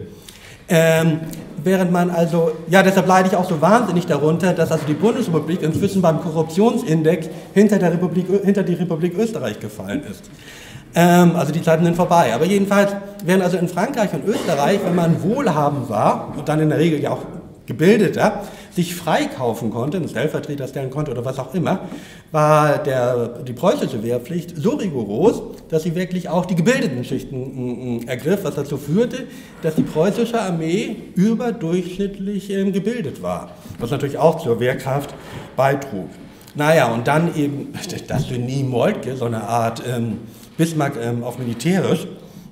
während man also, ja, deshalb leide ich auch so wahnsinnig darunter, dass also die Bundesrepublik inzwischen beim Korruptionsindex hinter die Republik Österreich gefallen ist. Also die Zeiten sind vorbei. Aber jedenfalls, während also in Frankreich und Österreich, wenn man wohlhabend war und dann in der Regel ja auch gebildeter, sich freikaufen konnte, einen Stellvertreter stellen konnte oder was auch immer, war die preußische Wehrpflicht so rigoros, dass sie wirklich auch die gebildeten Schichten ergriff, was dazu führte, dass die preußische Armee überdurchschnittlich gebildet war, was natürlich auch zur Wehrkraft beitrug. Naja, und dann eben das Genie Moltke, so eine Art Bismarck auf militärisch,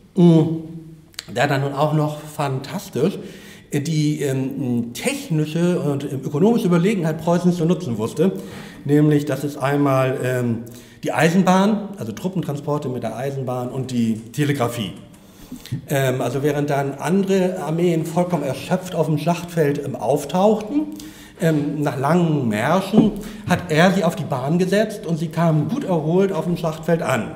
der dann nun auch noch fantastisch die technische und ökonomische Überlegenheit Preußens zu nutzen wusste, nämlich das ist einmal die Eisenbahn, also Truppentransporte mit der Eisenbahn und die Telegrafie. Also während dann andere Armeen vollkommen erschöpft auf dem Schlachtfeld auftauchten, nach langen Märschen, hat er sie auf die Bahn gesetzt und sie kamen gut erholt auf dem Schlachtfeld an.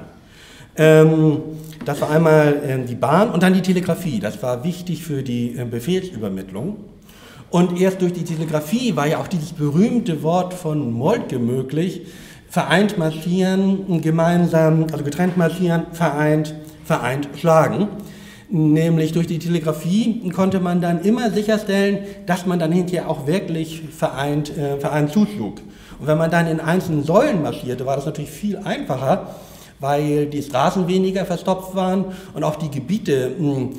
Das war einmal die Bahn und dann die Telegrafie. Das war wichtig für die Befehlsübermittlung. Und erst durch die Telegrafie war ja auch dieses berühmte Wort von Moltke möglich, vereint marschieren, gemeinsam, also getrennt marschieren, vereint schlagen. Nämlich durch die Telegrafie konnte man dann immer sicherstellen, dass man dann hinterher auch wirklich vereint zuschlug. Und wenn man dann in einzelnen Säulen marschierte, war das natürlich viel einfacher, weil die Straßen weniger verstopft waren und auch die Gebiete,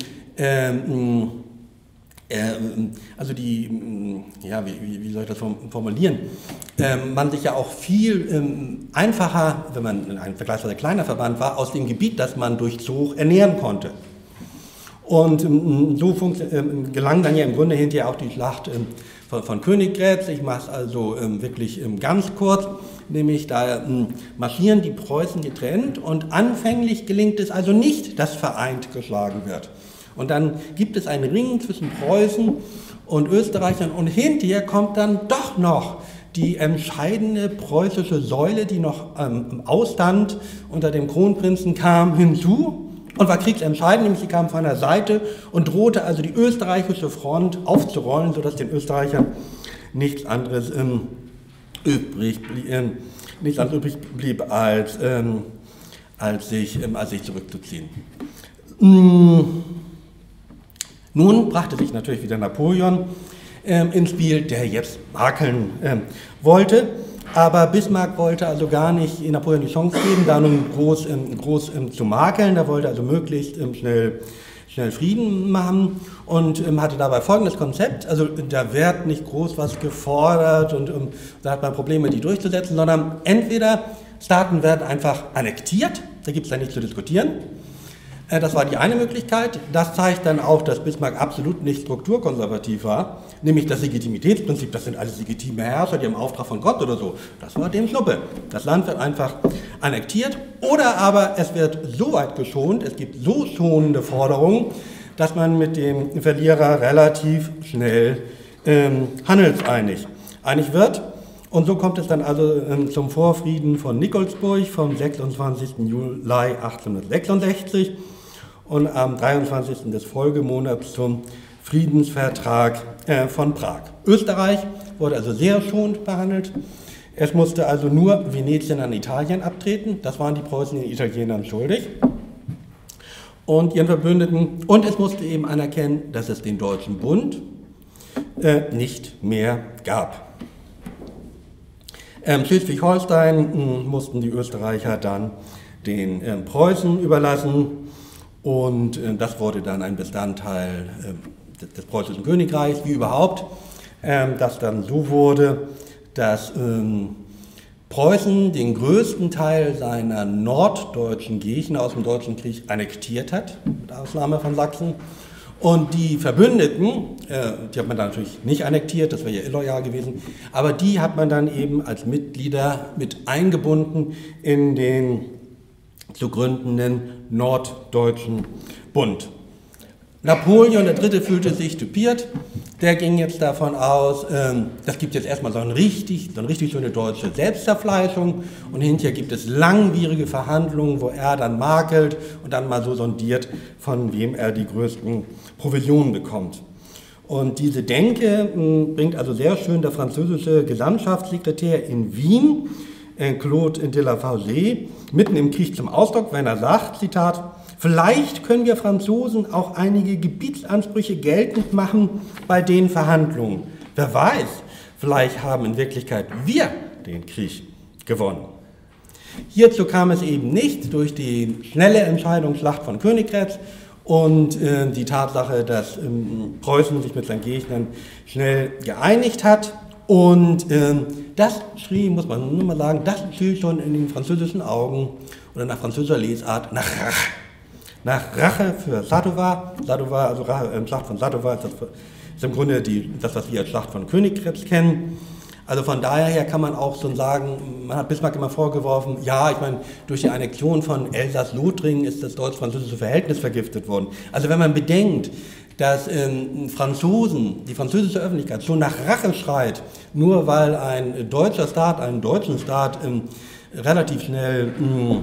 also die, ja, wie soll ich das formulieren, man sich ja auch viel einfacher, wenn man ein vergleichsweise kleiner Verband war, aus dem Gebiet, das man durchzog, ernähren konnte. Und so gelang dann ja im Grunde hinterher auch die Schlacht von Königgrätz. Ich mache es also wirklich ganz kurz, nämlich da marschieren die Preußen getrennt und anfänglich gelingt es also nicht, dass vereint geschlagen wird. Und dann gibt es einen Ring zwischen Preußen und Österreichern und hinterher kommt dann doch noch die entscheidende preußische Säule, die noch im Ausstand unter dem Kronprinzen kam, hinzu. Und war kriegsentscheidend, nämlich sie kam von der Seite und drohte also die österreichische Front aufzurollen, sodass den Österreichern nichts anderes übrig blieb, als sich zurückzuziehen. Nun brachte sich natürlich wieder Napoleon ins Spiel, der jetzt makeln wollte. Aber Bismarck wollte also gar nicht Napoleon die Chance geben, da nun groß zu makeln. Er wollte also möglichst schnell Frieden machen und hatte dabei folgendes Konzept. Also da wird nicht groß was gefordert und da hat man Probleme, die durchzusetzen, sondern entweder Staaten werden einfach annektiert, da gibt es ja nichts zu diskutieren. Das war die eine Möglichkeit. Das zeigt dann auch, dass Bismarck absolut nicht strukturkonservativ war, nämlich das Legitimitätsprinzip, das sind alles legitime Herrscher, die haben Auftrag von Gott oder so. Das war dem Schnuppe. Das Land wird einfach annektiert oder aber es wird so weit geschont, es gibt so schonende Forderungen, dass man mit dem Verlierer relativ schnell handelseinig wird. Und so kommt es dann also zum Vorfrieden von Nikolsburg vom 26. Juli 1866 und am 23. des Folgemonats zum Friedensvertrag von Prag. Österreich wurde also sehr schonend behandelt. Es musste also nur Venetien an Italien abtreten. Das waren die Preußen den Italienern schuldig und ihren Verbündeten. Und es musste eben anerkennen, dass es den Deutschen Bund nicht mehr gab. Schleswig-Holstein mussten die Österreicher dann den Preußen überlassen Und das wurde dann ein Bestandteil des preußischen Königreichs, wie überhaupt, das dann so wurde, dass Preußen den größten Teil seiner norddeutschen Gegner aus dem Deutschen Krieg annektiert hat, mit Ausnahme von Sachsen. Und die Verbündeten, die hat man dann natürlich nicht annektiert, das wäre ja illoyal gewesen, aber die hat man dann eben als Mitglieder mit eingebunden in den zu gründenden Norddeutschen Bund. Napoleon III. Fühlte sich düpiert, der ging jetzt davon aus, das gibt jetzt erstmal so eine richtig schöne deutsche Selbstzerfleischung und hinterher gibt es langwierige Verhandlungen, wo er dann makelt und dann mal so sondiert, von wem er die größten Provisionen bekommt. Und diese Denke bringt also sehr schön der französische Gesandtschaftssekretär in Wien, Claude de la Fausée, mitten im Krieg zum Ausdruck, wenn er sagt, Zitat, vielleicht können wir Franzosen auch einige Gebietsansprüche geltend machen bei den Verhandlungen. Wer weiß, vielleicht haben in Wirklichkeit wir den Krieg gewonnen. Hierzu kam es eben nicht durch die schnelle Entscheidungsschlacht von Königgrätz und die Tatsache, dass Preußen sich mit seinen Gegnern schnell geeinigt hat. Und das schrie, muss man nur mal sagen, das schrie schon in den französischen Augen oder nach französischer Lesart nach Rache. Nach Rache für Sadowa. Sadowa, also Schlacht von Sadowa ist im Grunde das, was wir als Schlacht von Königgrätz kennen. Also von daher kann man auch so sagen, man hat Bismarck immer vorgeworfen, ja, ich meine, durch die Annexion von Elsass-Lothringen ist das deutsch-französische Verhältnis vergiftet worden. Also wenn man bedenkt, dass Franzosen, die französische Öffentlichkeit schon nach Rache schreit, nur weil ein deutscher Staat einen deutschen Staat relativ schnell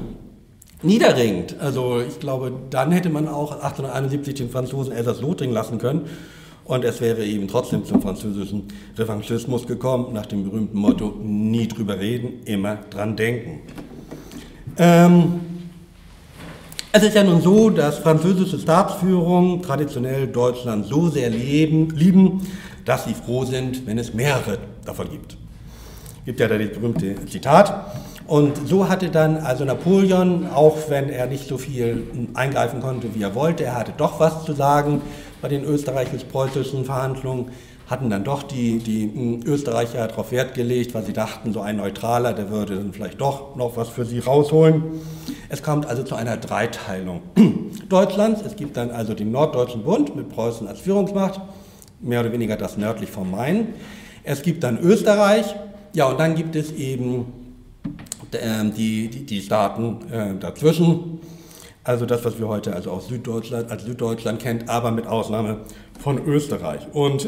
niederringt. Also ich glaube, dann hätte man auch 1871 den Franzosen Elsass-Lothringen lassen können und es wäre eben trotzdem zum französischen Revanchismus gekommen, nach dem berühmten Motto, nie drüber reden, immer dran denken. Es ist ja nun so, dass französische Staatsführung traditionell Deutschland so sehr lieben, dass sie froh sind, wenn es mehrere davon gibt. Es gibt ja da das berühmte Zitat. Und so hatte dann also Napoleon, auch wenn er nicht so viel eingreifen konnte, wie er wollte, er hatte doch was zu sagen bei den österreichisch-preußischen Verhandlungen, hatten dann doch die Österreicher darauf Wert gelegt, weil sie dachten, so ein Neutraler, der würde dann vielleicht doch noch was für sie rausholen. Es kommt also zu einer Dreiteilung Deutschlands. Es gibt dann also den Norddeutschen Bund mit Preußen als Führungsmacht, mehr oder weniger das nördlich vom Main. Es gibt dann Österreich, ja, und dann gibt es eben die Staaten dazwischen, also das, was wir heute also aus Süddeutschland, als Süddeutschland kennt, aber mit Ausnahme von Österreich. Und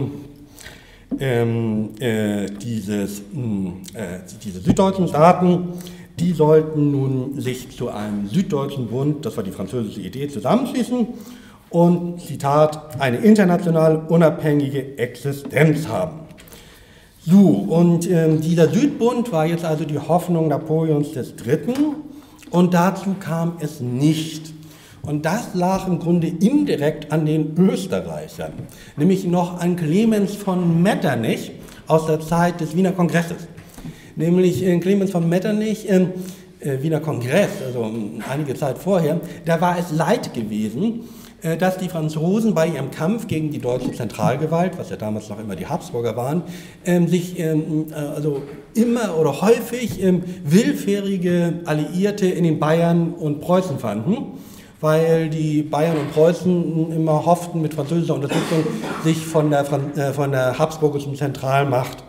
diese süddeutschen Staaten, die sollten nun sich zu einem süddeutschen Bund, das war die französische Idee, zusammenschließen und, Zitat, eine international unabhängige Existenz haben. So, und dieser Südbund war jetzt also die Hoffnung Napoleons III. Und dazu kam es nicht. Und das lag im Grunde indirekt an den Österreichern, nämlich noch an Clemens von Metternich aus der Zeit des Wiener Kongresses. Nämlich Clemens von Metternich, Wiener Kongress, also einige Zeit vorher, da war es leid gewesen, dass die Franzosen bei ihrem Kampf gegen die deutsche Zentralgewalt, was ja damals noch immer die Habsburger waren, sich also immer oder häufig willfährige Alliierte in den Bayern und Preußen fanden, weil die Bayern und Preußen immer hofften, mit französischer Unterstützung sich von der habsburgischen Zentralmacht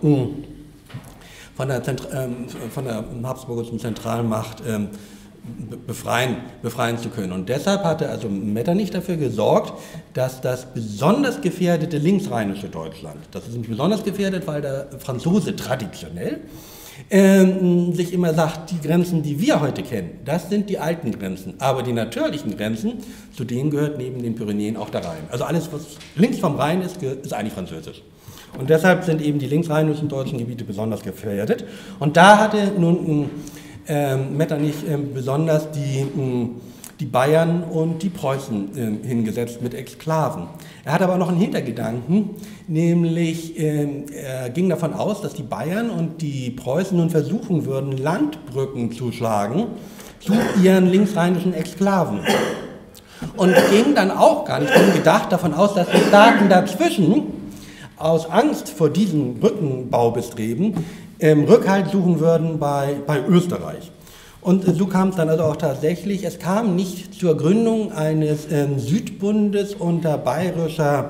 befreien zu können. Und deshalb hatte also Metternich dafür gesorgt, dass das besonders gefährdete linksrheinische Deutschland, das ist nämlich besonders gefährdet, weil der Franzose traditionell sich immer sagt, die Grenzen, die wir heute kennen, das sind die alten Grenzen, aber die natürlichen Grenzen, zu denen gehört neben den Pyrenäen auch der Rhein. Also alles, was links vom Rhein ist, ist eigentlich französisch. Und deshalb sind eben die linksrheinischen deutschen Gebiete besonders gefährdet. Und da hatte nun Metternich besonders die Bayern und die Preußen hingesetzt mit Exklaven. Er hat aber noch einen Hintergedanken, nämlich er ging davon aus, dass die Bayern und die Preußen nun versuchen würden, Landbrücken zu schlagen zu ihren linksrheinischen Exklaven. und ging dann auch gar nicht ungedacht davon aus, dass die Staaten dazwischen aus Angst vor diesem Brückenbaubestreben Rückhalt suchen würden bei Österreich. Und so kam es dann also auch tatsächlich, es kam nicht zur Gründung eines Südbundes unter bayerischer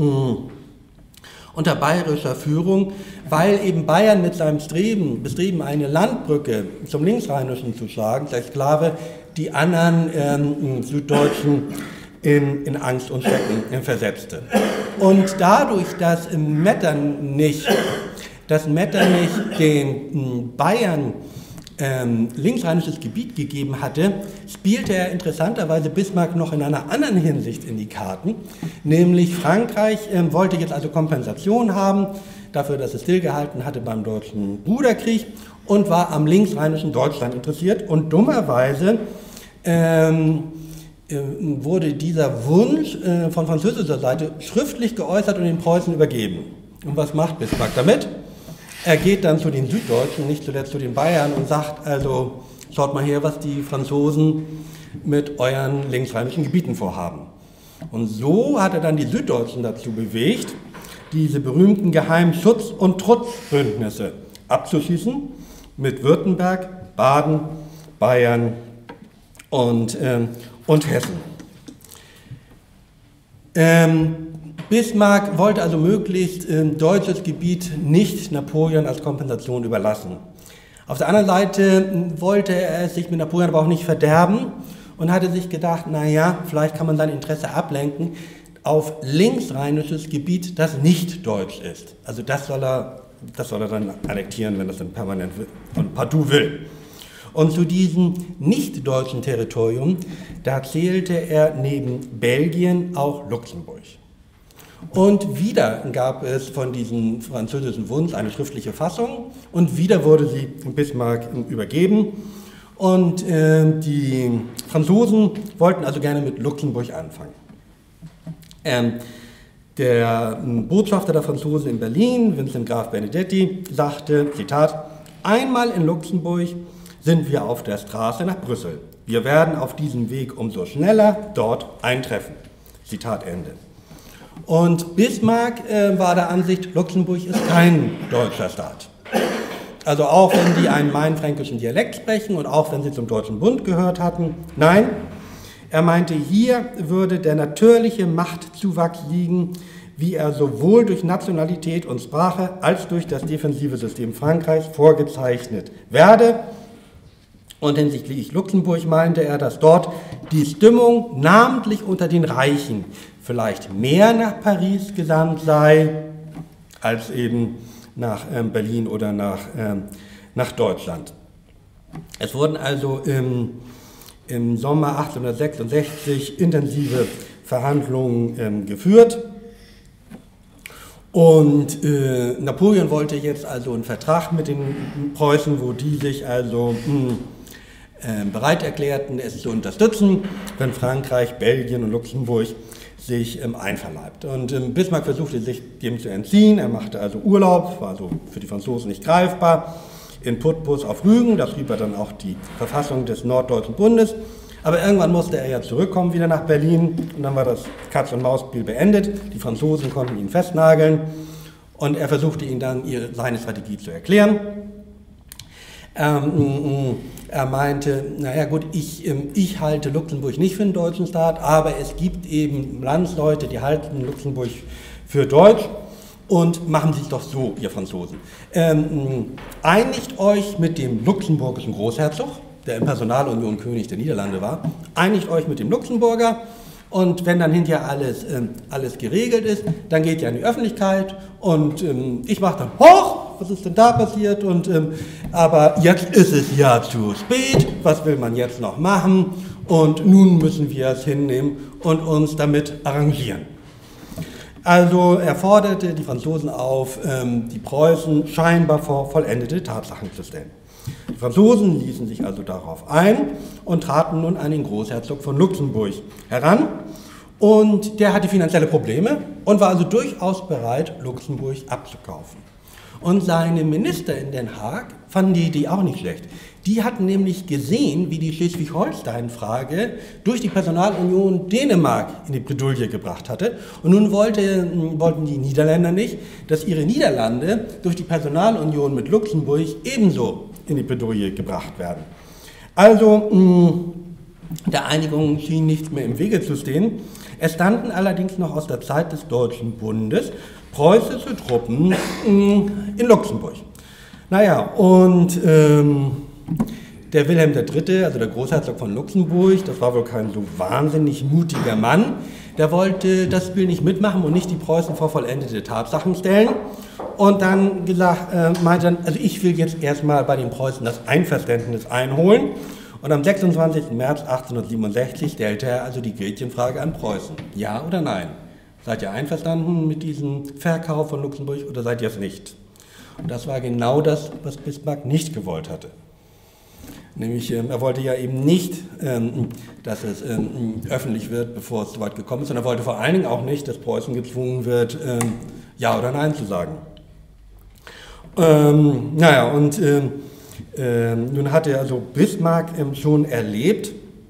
Führung, weil eben Bayern mit seinem Bestreben, eine Landbrücke zum Linksrheinischen zu schlagen, der Sklave, die anderen Süddeutschen in Angst und Schrecken versetzte. Und dadurch, dass Metternich den Bayern linksrheinisches Gebiet gegeben hatte, spielte er interessanterweise Bismarck noch in einer anderen Hinsicht in die Karten, nämlich Frankreich wollte jetzt also Kompensation haben dafür, dass es stillgehalten hatte beim Deutschen Bruderkrieg und war am linksrheinischen Deutschland interessiert und dummerweise wurde dieser Wunsch von französischer Seite schriftlich geäußert und den Preußen übergeben. Und was macht Bismarck damit? Er geht dann zu den Süddeutschen, nicht zuletzt zu den Bayern und sagt also, schaut mal her, was die Franzosen mit euren linksrheinischen Gebieten vorhaben. Und so hat er dann die Süddeutschen dazu bewegt, diese berühmten geheimen Schutz- und Trutzbündnisse abzuschließen mit Württemberg, Baden, Bayern und Hessen. Bismarck wollte also möglichst deutsches Gebiet nicht Napoleon als Kompensation überlassen. Auf der anderen Seite wollte er es sich mit Napoleon aber auch nicht verderben und hatte sich gedacht, naja, vielleicht kann man sein Interesse ablenken auf linksrheinisches Gebiet, das nicht deutsch ist. Also das soll er dann annektieren, wenn das dann permanent und partout will. Und zu diesem nicht-deutschen Territorium, da zählte er neben Belgien auch Luxemburg. Und wieder gab es von diesem französischen Wunsch eine schriftliche Fassung und wieder wurde sie Bismarck übergeben. Und die Franzosen wollten also gerne mit Luxemburg anfangen. Der Botschafter der Franzosen in Berlin, Vincent Graf Benedetti, sagte, Zitat, einmal in Luxemburg sind wir auf der Straße nach Brüssel. Wir werden auf diesem Weg umso schneller dort eintreffen. Zitat Ende. Und Bismarck war der Ansicht, Luxemburg ist kein deutscher Staat. Also auch wenn die einen mainfränkischen Dialekt sprechen und auch wenn sie zum Deutschen Bund gehört hatten, nein, er meinte, hier würde der natürliche Machtzuwachs liegen, wie er sowohl durch Nationalität und Sprache als durch das defensive System Frankreichs vorgezeichnet werde. Und hinsichtlich Luxemburg meinte er, dass dort die Stimmung namentlich unter den Reichen vielleicht mehr nach Paris gesandt sei, als eben nach Berlin oder nach Deutschland. Es wurden also im Sommer 1866 intensive Verhandlungen geführt. Und Napoleon wollte jetzt also einen Vertrag mit den Preußen, wo die sich also bereit erklärten, es zu unterstützen, wenn Frankreich, Belgien und Luxemburg sich einverleibt. Und Bismarck versuchte sich dem zu entziehen, er machte also Urlaub, war also für die Franzosen nicht greifbar, in Putbus auf Rügen, da schrieb er dann auch die Verfassung des Norddeutschen Bundes, aber irgendwann musste er ja zurückkommen wieder nach Berlin und dann war das Katz-und-Maus-Spiel beendet, die Franzosen konnten ihn festnageln und er versuchte ihnen dann seine Strategie zu erklären. Er meinte, naja gut, ich halte Luxemburg nicht für einen deutschen Staat, aber es gibt eben Landsleute, die halten Luxemburg für deutsch und machen Sie es doch so, ihr Franzosen. Einigt euch mit dem luxemburgischen Großherzog, der in Personalunion König der Niederlande war, einigt euch mit dem Luxemburger und wenn dann hinterher alles geregelt ist, dann geht ihr an die Öffentlichkeit und ich mache dann, hoch, was ist denn da passiert? Aber jetzt ist es ja zu spät, was will man jetzt noch machen? Und nun müssen wir es hinnehmen und uns damit arrangieren. Also er forderte die Franzosen auf, die Preußen scheinbar vor vollendete Tatsachen zu stellen. Die Franzosen ließen sich also darauf ein und traten nun an den Großherzog von Luxemburg heran. Und der hatte finanzielle Probleme und war also durchaus bereit, Luxemburg abzukaufen. Und seine Minister in Den Haag fanden die Idee auch nicht schlecht. Die hatten nämlich gesehen, wie die Schleswig-Holstein-Frage durch die Personalunion Dänemark in die Bredouille gebracht hatte. Und nun wollten die Niederländer nicht, dass ihre Niederlande durch die Personalunion mit Luxemburg ebenso in die Bredouille gebracht werden. Also der Einigung schien nichts mehr im Wege zu stehen. Es standen allerdings noch aus der Zeit des Deutschen Bundes preußische Truppen in Luxemburg. Naja, und der Wilhelm III., also der Großherzog von Luxemburg, das war wohl kein so wahnsinnig mutiger Mann, der wollte das Spiel nicht mitmachen und nicht die Preußen vor vollendete Tatsachen stellen. Und dann meinte dann, also ich will jetzt erstmal bei den Preußen das Einverständnis einholen. Und am 26. März 1867 stellte er also die Gretchenfrage an Preußen. Ja oder nein? Seid ihr einverstanden mit diesem Verkauf von Luxemburg oder seid ihr es nicht? Und das war genau das, was Bismarck nicht gewollt hatte. Nämlich, er wollte ja eben nicht, dass es öffentlich wird, bevor es so weit gekommen ist, sondern er wollte vor allen Dingen auch nicht, dass Preußen gezwungen wird, Ja oder Nein zu sagen. Naja, und nun hatte also Bismarck schon erlebt,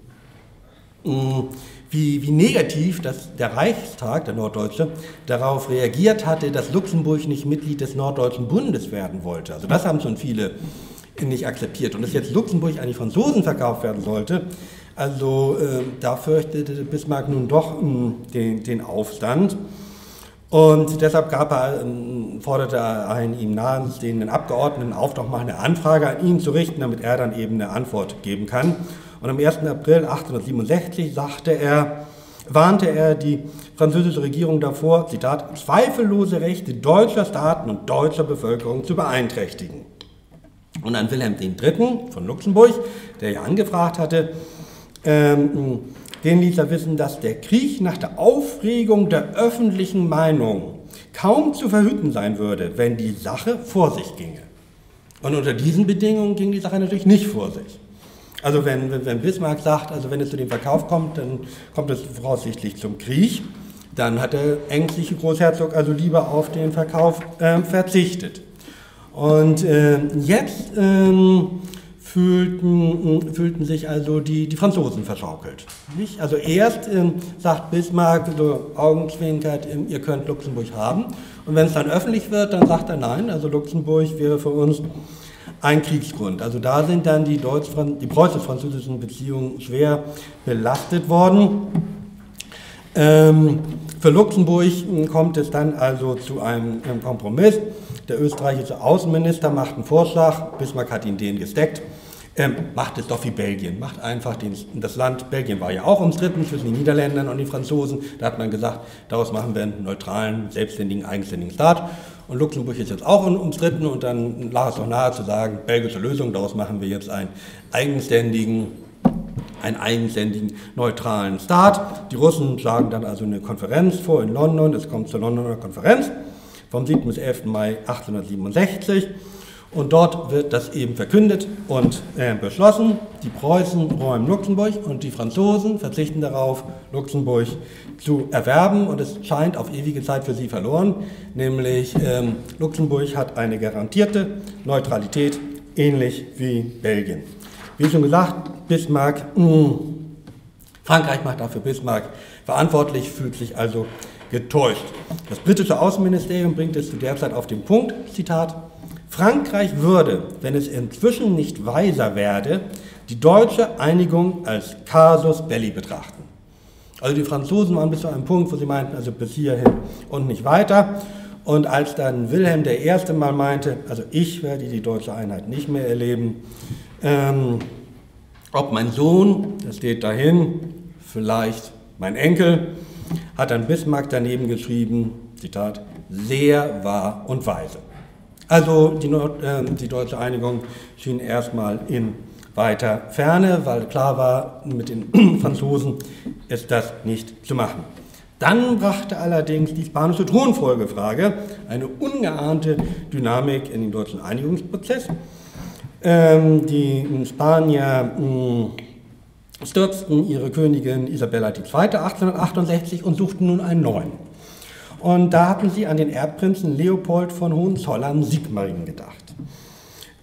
wie negativ der Reichstag, der Norddeutsche, darauf reagiert hatte, dass Luxemburg nicht Mitglied des Norddeutschen Bundes werden wollte. Also das haben schon viele nicht akzeptiert. Und dass jetzt Luxemburg an die Franzosen verkauft werden sollte, also da fürchtete Bismarck nun doch den Aufstand. Und deshalb forderte er einen ihm nahestehenden Abgeordneten auf, doch mal eine Anfrage an ihn zu richten, damit er dann eben eine Antwort geben kann. Und am 1. April 1867 warnte er die französische Regierung davor, Zitat, zweifellose Rechte deutscher Staaten und deutscher Bevölkerung zu beeinträchtigen. Und an Wilhelm III. Von Luxemburg, der ja angefragt hatte, den ließ er wissen, dass der Krieg nach der Aufregung der öffentlichen Meinung kaum zu verhüten sein würde, wenn die Sache vor sich ginge. Und unter diesen Bedingungen ging die Sache natürlich nicht vor sich. Also wenn Bismarck sagt, also wenn es zu dem Verkauf kommt, dann kommt es voraussichtlich zum Krieg, dann hat der ängstliche Großherzog also lieber auf den Verkauf verzichtet. Und jetzt fühlten sich also die Franzosen verschaukelt. Nicht? Also erst sagt Bismarck, so augenzwinkert, ihr könnt Luxemburg haben. Und wenn es dann öffentlich wird, dann sagt er nein, also Luxemburg wäre für uns ein Kriegsgrund. Also da sind dann die preußisch-französischen Beziehungen schwer belastet worden. Für Luxemburg kommt es dann also zu einem Kompromiss. Der österreichische Außenminister macht einen Vorschlag, Bismarck hat ihn den gesteckt, macht es doch wie Belgien, macht einfach das Land, Belgien war ja auch umstritten zwischen den Niederländern und den Franzosen, da hat man gesagt, daraus machen wir einen neutralen, selbstständigen, eigenständigen Staat. Und Luxemburg ist jetzt auch umstritten und dann lag es doch nahe zu sagen, belgische Lösung, daraus machen wir jetzt einen eigenständigen, neutralen Staat. Die Russen schlagen dann also eine Konferenz vor in London, es kommt zur Londoner Konferenz vom 7. bis 11. Mai 1867 und dort wird das eben verkündet und beschlossen. Die Preußen räumen Luxemburg und die Franzosen verzichten darauf, Luxemburg zu erwerben und es scheint auf ewige Zeit für sie verloren, nämlich Luxemburg hat eine garantierte Neutralität, ähnlich wie Belgien. Wie schon gesagt, Frankreich macht dafür Bismarck verantwortlich, fühlt sich also getäuscht. Das britische Außenministerium bringt es zu der Zeit auf den Punkt, Zitat, Frankreich würde, wenn es inzwischen nicht weiser werde, die deutsche Einigung als Casus Belli betrachten. Also die Franzosen waren bis zu einem Punkt, wo sie meinten, also bis hierhin und nicht weiter. Und als dann Wilhelm I. mal meinte, also ich werde die deutsche Einheit nicht mehr erleben, ob mein Sohn, das steht dahin, vielleicht mein Enkel, hat dann Bismarck daneben geschrieben, Zitat, sehr wahr und weise. Also die deutsche Einigung schien erstmal in weiter Ferne, weil klar war, mit den Franzosen ist das nicht zu machen. Dann brachte allerdings die spanische Thronfolgefrage eine ungeahnte Dynamik in den deutschen Einigungsprozess. Die Spanier stürzten ihre Königin Isabella II. 1868 und suchten nun einen neuen. Und da hatten sie an den Erbprinzen Leopold von Hohenzollern-Sigmaringen gedacht.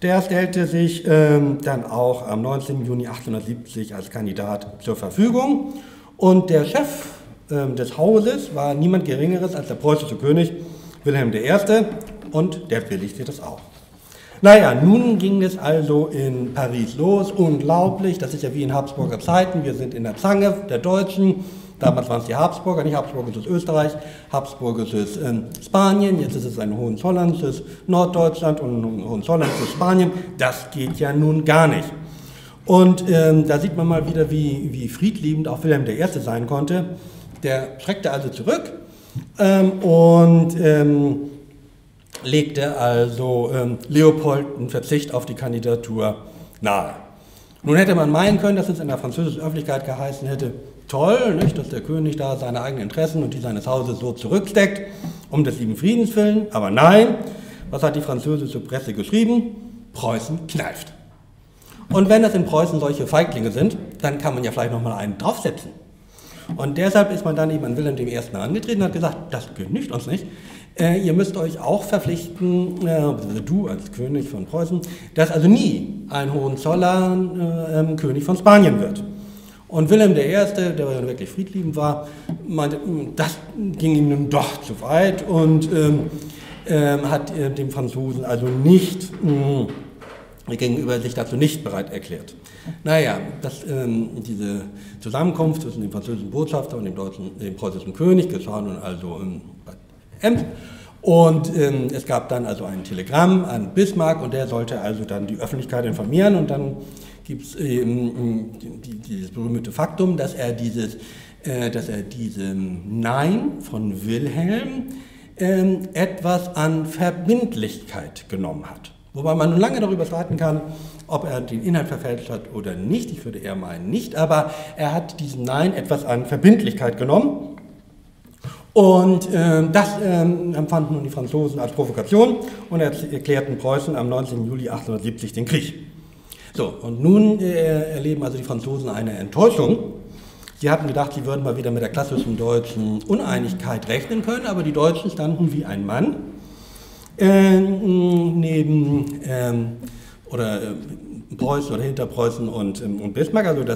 Der stellte sich dann auch am 19. Juni 1870 als Kandidat zur Verfügung. Und der Chef des Hauses war niemand Geringeres als der preußische König Wilhelm I. Und der billigte das auch. Naja, nun ging es also in Paris los, unglaublich, das ist ja wie in Habsburger Zeiten, wir sind in der Zange der Deutschen, damals waren es die Habsburger, nicht Habsburg ist Österreich, Habsburg ist Spanien, jetzt ist es ein Hohenzollern, es ist Norddeutschland und Hohenzollern ist Spanien, das geht ja nun gar nicht. Und da sieht man mal wieder, wie friedliebend auch Wilhelm I. sein konnte, der schreckte also zurück und legte also Leopold einen Verzicht auf die Kandidatur nahe. Nun hätte man meinen können, dass es in der französischen Öffentlichkeit geheißen hätte, toll, nicht, dass der König da seine eigenen Interessen und die seines Hauses so zurücksteckt, um des lieben Friedens willen, aber nein, was hat die französische Presse geschrieben? Preußen kneift. Und wenn das in Preußen solche Feiglinge sind, dann kann man ja vielleicht nochmal einen draufsetzen. Und deshalb ist man dann eben an Wilhelm I. herangetreten und hat gesagt, das genügt uns nicht. Ihr müsst euch auch verpflichten, du als König von Preußen, dass also nie ein Hohenzollern König von Spanien wird. Und Wilhelm I., der wirklich friedliebend war, meinte, das ging ihm nun doch zu weit und hat dem Franzosen also nicht gegenüber sich dazu nicht bereit erklärt. Naja, diese Zusammenkunft zwischen dem französischen Botschafter und dem preußischen König geschah nun also bei Ems. Und es gab dann also ein Telegramm an Bismarck und der sollte also dann die Öffentlichkeit informieren und dann gibt es eben dieses berühmte Faktum, dass er diesem Nein von Wilhelm etwas an Verbindlichkeit genommen hat. Wobei man nun lange darüber streiten kann, ob er den Inhalt verfälscht hat oder nicht. Ich würde eher meinen nicht, aber er hat diesem Nein etwas an Verbindlichkeit genommen. Und das empfanden nun die Franzosen als Provokation und erklärten Preußen am 19. Juli 1870 den Krieg. So, und nun erleben also die Franzosen eine Enttäuschung. Sie hatten gedacht, sie würden mal wieder mit der klassischen deutschen Uneinigkeit rechnen können, aber die Deutschen standen wie ein Mann neben Preußen oder hinter Preußen und Bismarck, also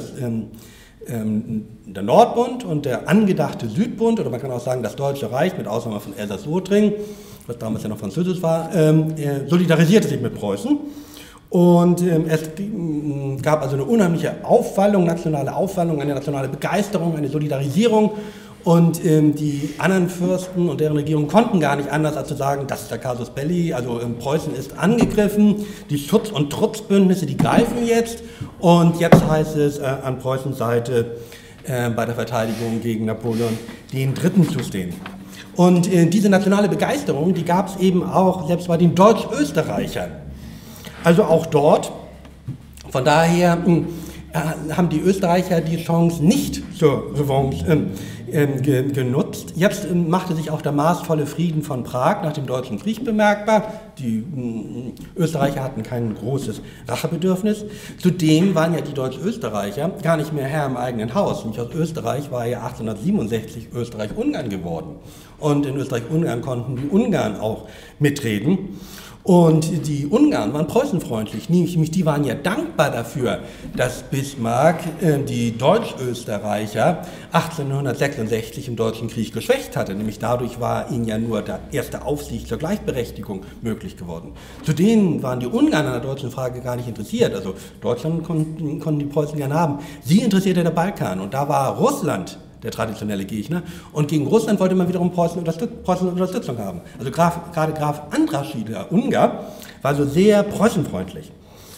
der Nordbund und der angedachte Südbund, oder man kann auch sagen das Deutsche Reich mit Ausnahme von Elsass-Lothringen, was damals ja noch französisch war, solidarisierte sich mit Preußen. Und es gab also eine unheimliche Aufwallung, nationale Aufwallung, eine nationale Begeisterung, eine Solidarisierung. Und die anderen Fürsten und deren Regierung konnten gar nicht anders, als zu sagen, das ist der Casus Belli, also Preußen ist angegriffen, die Schutz- und Trutzbündnisse, die greifen jetzt. Und jetzt heißt es an Preußens Seite bei der Verteidigung gegen Napoleon den Dritten zu stehen. Und diese nationale Begeisterung, die gab es eben auch selbst bei den Deutsch-Österreichern. Also auch dort, von daher haben die Österreicher die Chance nicht zur Revanche genutzt. Jetzt machte sich auch der maßvolle Frieden von Prag nach dem Deutschen Krieg bemerkbar. Die Österreicher hatten kein großes Rachebedürfnis. Zudem waren ja die Deutsch-Österreicher gar nicht mehr Herr im eigenen Haus. Nämlich aus Österreich war ja 1867 Österreich-Ungarn geworden. Und in Österreich-Ungarn konnten die Ungarn auch mitreden. Und die Ungarn waren preußenfreundlich, nämlich die waren ja dankbar dafür, dass Bismarck die Deutsch-Österreicher 1866 im Deutschen Krieg geschwächt hatte. Nämlich dadurch war ihnen ja nur der erste Aufstieg zur Gleichberechtigung möglich geworden. Zudem waren die Ungarn an der deutschen Frage gar nicht interessiert. Also Deutschland konnten die Preußen gerne haben. Sie interessierte der Balkan und da war Russland der traditionelle Gegner. Und gegen Russland wollte man wiederum Preußen Unterstützung haben. Also gerade Graf Andrassy, der Ungar, war so sehr preußenfreundlich.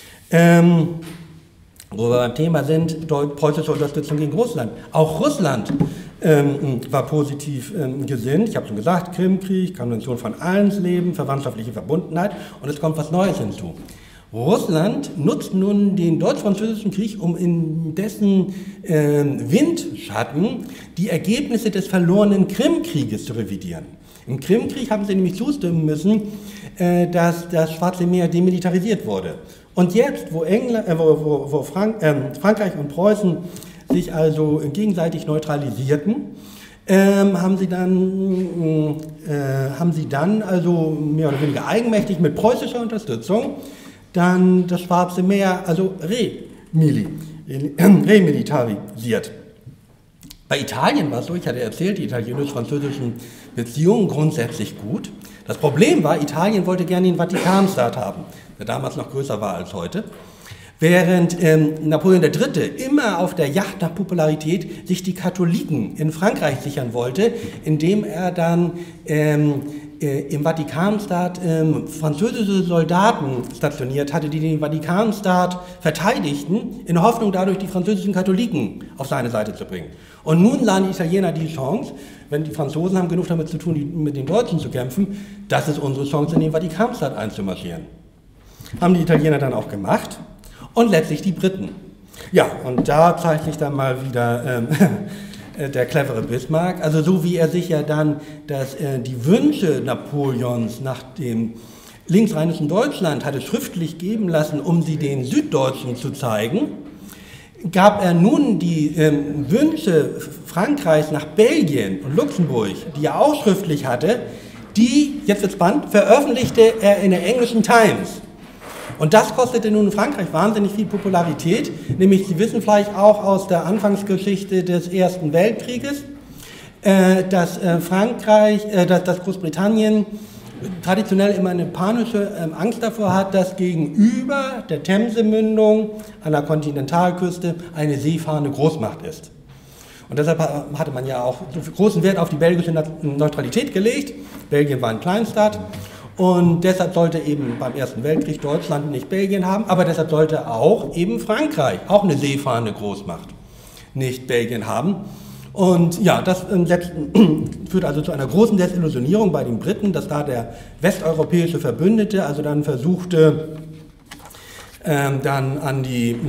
Wo wir beim Thema sind, preußische Unterstützung gegen Russland. Auch Russland war positiv gesinnt. Ich habe schon gesagt, Krimkrieg, Konvention von Allensleben, verwandtschaftliche Verbundenheit. Und es kommt was Neues hinzu. Russland nutzt nun den Deutsch-Französischen Krieg, um in dessen Windschatten die Ergebnisse des verlorenen Krimkrieges zu revidieren. Im Krimkrieg haben sie nämlich zustimmen müssen, dass das Schwarze Meer demilitarisiert wurde. Und jetzt, wo Frankreich und Preußen sich also gegenseitig neutralisierten, haben sie dann also mehr oder weniger eigenmächtig mit preußischer Unterstützung dann das Schwarze Meer, also remilitarisiert. Bei Italien war es so, ich hatte erzählt, die italienisch-französischen Beziehungen grundsätzlich gut. Das Problem war, Italien wollte gerne den Vatikanstaat haben, der damals noch größer war als heute. Während Napoleon III. Immer auf der Yacht nach Popularität sich die Katholiken in Frankreich sichern wollte, indem er dann im Vatikanstaat französische Soldaten stationiert hatte, die den Vatikanstaat verteidigten, in Hoffnung dadurch die französischen Katholiken auf seine Seite zu bringen. Und nun sahen die Italiener die Chance, wenn die Franzosen haben genug damit zu tun, mit den Deutschen zu kämpfen, das ist unsere Chance, in den Vatikanstaat einzumarschieren. Haben die Italiener dann auch gemacht. Und letztlich die Briten. Ja, und da zeigt sich dann mal wieder der clevere Bismarck, also so wie er sich ja dann die Wünsche Napoleons nach dem linksrheinischen Deutschland hatte schriftlich geben lassen, um sie den Süddeutschen zu zeigen, gab er nun die Wünsche Frankreichs nach Belgien und Luxemburg, die er auch schriftlich hatte, die, jetzt wird's spannend, veröffentlichte er in der englischen Times. Und das kostete nun in Frankreich wahnsinnig viel Popularität, nämlich Sie wissen vielleicht auch aus der Anfangsgeschichte des Ersten Weltkrieges, dass Großbritannien traditionell immer eine panische Angst davor hat, dass gegenüber der Themsemündung an der Kontinentalküste eine seefahrende Großmacht ist. Und deshalb hatte man ja auch so viel großen Wert auf die belgische Neutralität gelegt. Belgien war ein Kleinstaat. Und deshalb sollte eben beim Ersten Weltkrieg Deutschland nicht Belgien haben, aber deshalb sollte auch eben Frankreich, auch eine seefahrende Großmacht, nicht Belgien haben. Und ja, das führt also zu einer großen Desillusionierung bei den Briten, dass da der westeuropäische Verbündete also dann versuchte, dann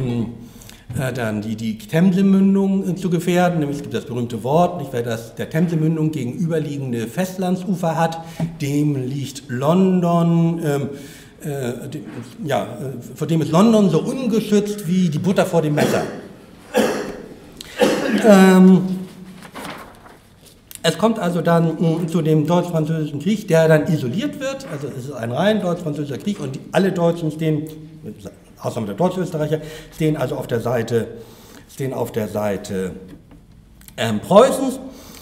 die Themsemündung zu gefährden, nämlich es gibt das berühmte Wort, nicht, wer der Themsemündung gegenüberliegende Festlandsufer hat, dem liegt London, vor dem ist London so ungeschützt wie die Butter vor dem Messer. Es kommt also dann zu dem deutsch-französischen Krieg, der dann isoliert wird, also es ist ein rein deutsch-französischer Krieg und alle Deutschen stehen, Ausnahme der Deutsch-Österreicher, stehen also auf der Seite Preußens.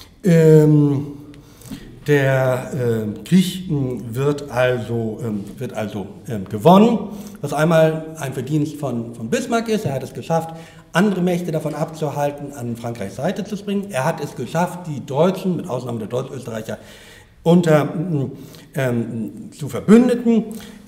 Der Krieg wird also gewonnen, was einmal ein Verdienst von Bismarck ist. Er hat es geschafft, andere Mächte davon abzuhalten, an Frankreichs Seite zu springen. Er hat es geschafft, die Deutschen, mit Ausnahme der Deutsch-Österreicher, zu Verbündeten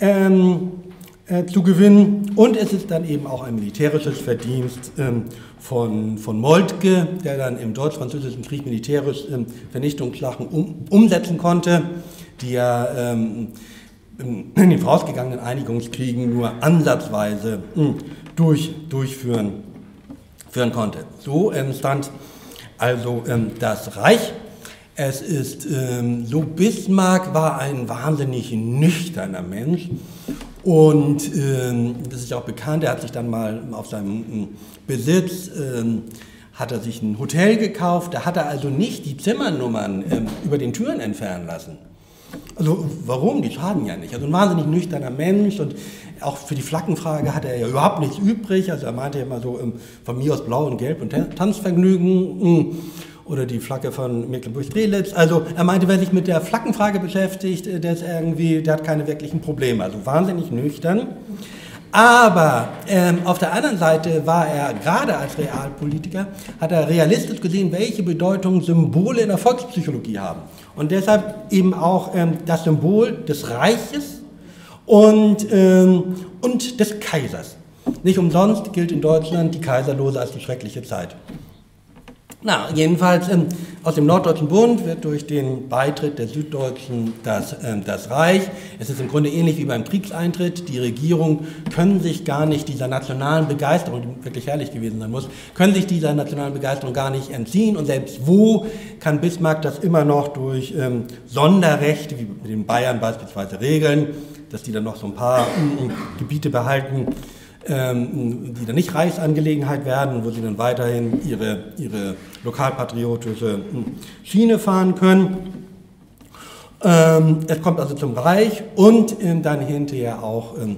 zu gewinnen. Und es ist dann eben auch ein militärisches Verdienst von Moltke, der dann im deutsch-französischen Krieg militärisch Vernichtungsschlachten umsetzen konnte, die er in den vorausgegangenen Einigungskriegen nur ansatzweise durchführen konnte. So entstand also das Reich. Es ist so, Bismarck war ein wahnsinnig nüchterner Mensch. Und das ist ja auch bekannt, er hat sich dann mal auf seinem Besitz, hat er sich ein Hotel gekauft, da hat er also nicht die Zimmernummern über den Türen entfernen lassen. Also warum? Die schaden ja nicht. Also ein wahnsinnig nüchterner Mensch und auch für die Flaggenfrage hatte er ja überhaupt nichts übrig. Also er meinte ja immer so, von mir aus Blau und Gelb und Tanzvergnügen. Oder die Flagge von Mecklenburg-Strelitz. Also er meinte, wer sich mit der Flaggenfrage beschäftigt, der hat keine wirklichen Probleme. Also wahnsinnig nüchtern. Aber auf der anderen Seite war er, gerade als Realpolitiker, hat er realistisch gesehen, welche Bedeutung Symbole in der Volkspsychologie haben. Und deshalb eben auch das Symbol des Reiches und des Kaisers. Nicht umsonst gilt in Deutschland die Kaiserlose als die schreckliche Zeit. Na, jedenfalls aus dem Norddeutschen Bund wird durch den Beitritt der Süddeutschen das Reich. Es ist im Grunde ähnlich wie beim Kriegseintritt. Die Regierungen können sich gar nicht dieser nationalen Begeisterung, die wirklich herrlich gewesen sein muss, können sich dieser nationalen Begeisterung gar nicht entziehen. Und selbst wo kann Bismarck das immer noch durch Sonderrechte, wie mit den Bayern beispielsweise, regeln, dass die dann noch so ein paar Gebiete behalten, die dann nicht Reichsangelegenheit werden, wo sie dann weiterhin ihre lokalpatriotische Schiene fahren können. Es kommt also zum Reich und dann hinterher auch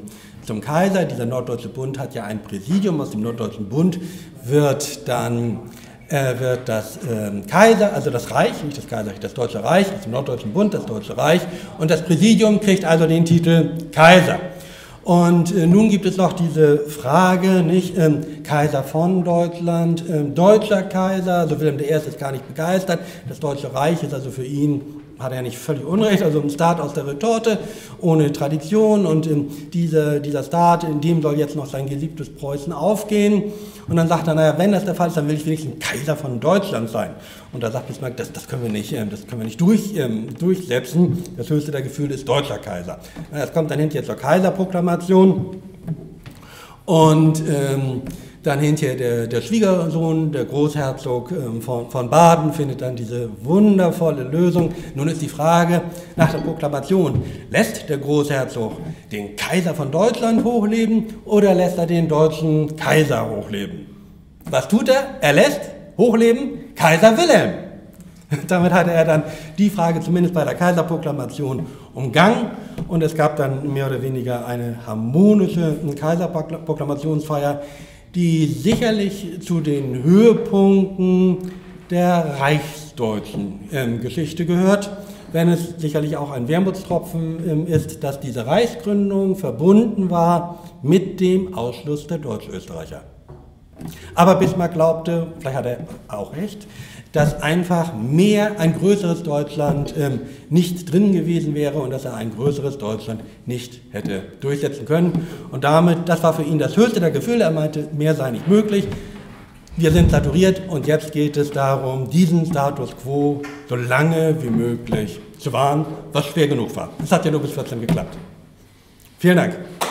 zum Kaiser. Dieser Norddeutsche Bund hat ja ein Präsidium. Aus dem Norddeutschen Bund wird dann das Kaiser, also das Reich, nicht das Kaiserreich, das Deutsche Reich, aus dem Norddeutschen Bund das Deutsche Reich, und das Präsidium kriegt also den Titel Kaiser. Und nun gibt es noch diese Frage, nicht, Kaiser von Deutschland, deutscher Kaiser, also Wilhelm I. ist gar nicht begeistert, das Deutsche Reich ist also für ihn, hat er ja nicht völlig unrecht, also ein Staat aus der Retorte, ohne Tradition, und dieser Staat, in dem soll jetzt noch sein geliebtes Preußen aufgehen. Und dann sagt er, naja, wenn das der Fall ist, dann will ich wenigstens Kaiser von Deutschland sein. Und da sagt Bismarck, das können wir nicht durchsetzen. Das höchste der Gefühle ist deutscher Kaiser. Das kommt dann hinterher zur Kaiserproklamation. Und dann hinterher der Schwiegersohn, der Großherzog von Baden, findet dann diese wundervolle Lösung. Nun ist die Frage nach der Proklamation, lässt der Großherzog den Kaiser von Deutschland hochleben oder lässt er den deutschen Kaiser hochleben? Was tut er? Er lässt hochleben Kaiser Wilhelm. Damit hatte er dann die Frage zumindest bei der Kaiserproklamation umgangen, und es gab dann mehr oder weniger eine harmonische Kaiserproklamationsfeier, die sicherlich zu den Höhepunkten der reichsdeutschen Geschichte gehört, wenn es sicherlich auch ein Wermutstropfen ist, dass diese Reichsgründung verbunden war mit dem Ausschluss der Deutschösterreicher. Aber Bismarck glaubte, vielleicht hat er auch recht, dass einfach ein größeres Deutschland nicht drin gewesen wäre und dass er ein größeres Deutschland nicht hätte durchsetzen können. Und damit, das war für ihn das höchste der Gefühle, er meinte, mehr sei nicht möglich. Wir sind saturiert und jetzt geht es darum, diesen Status quo so lange wie möglich zu wahren, was schwer genug war. Das hat ja nur bis 14 geklappt. Vielen Dank.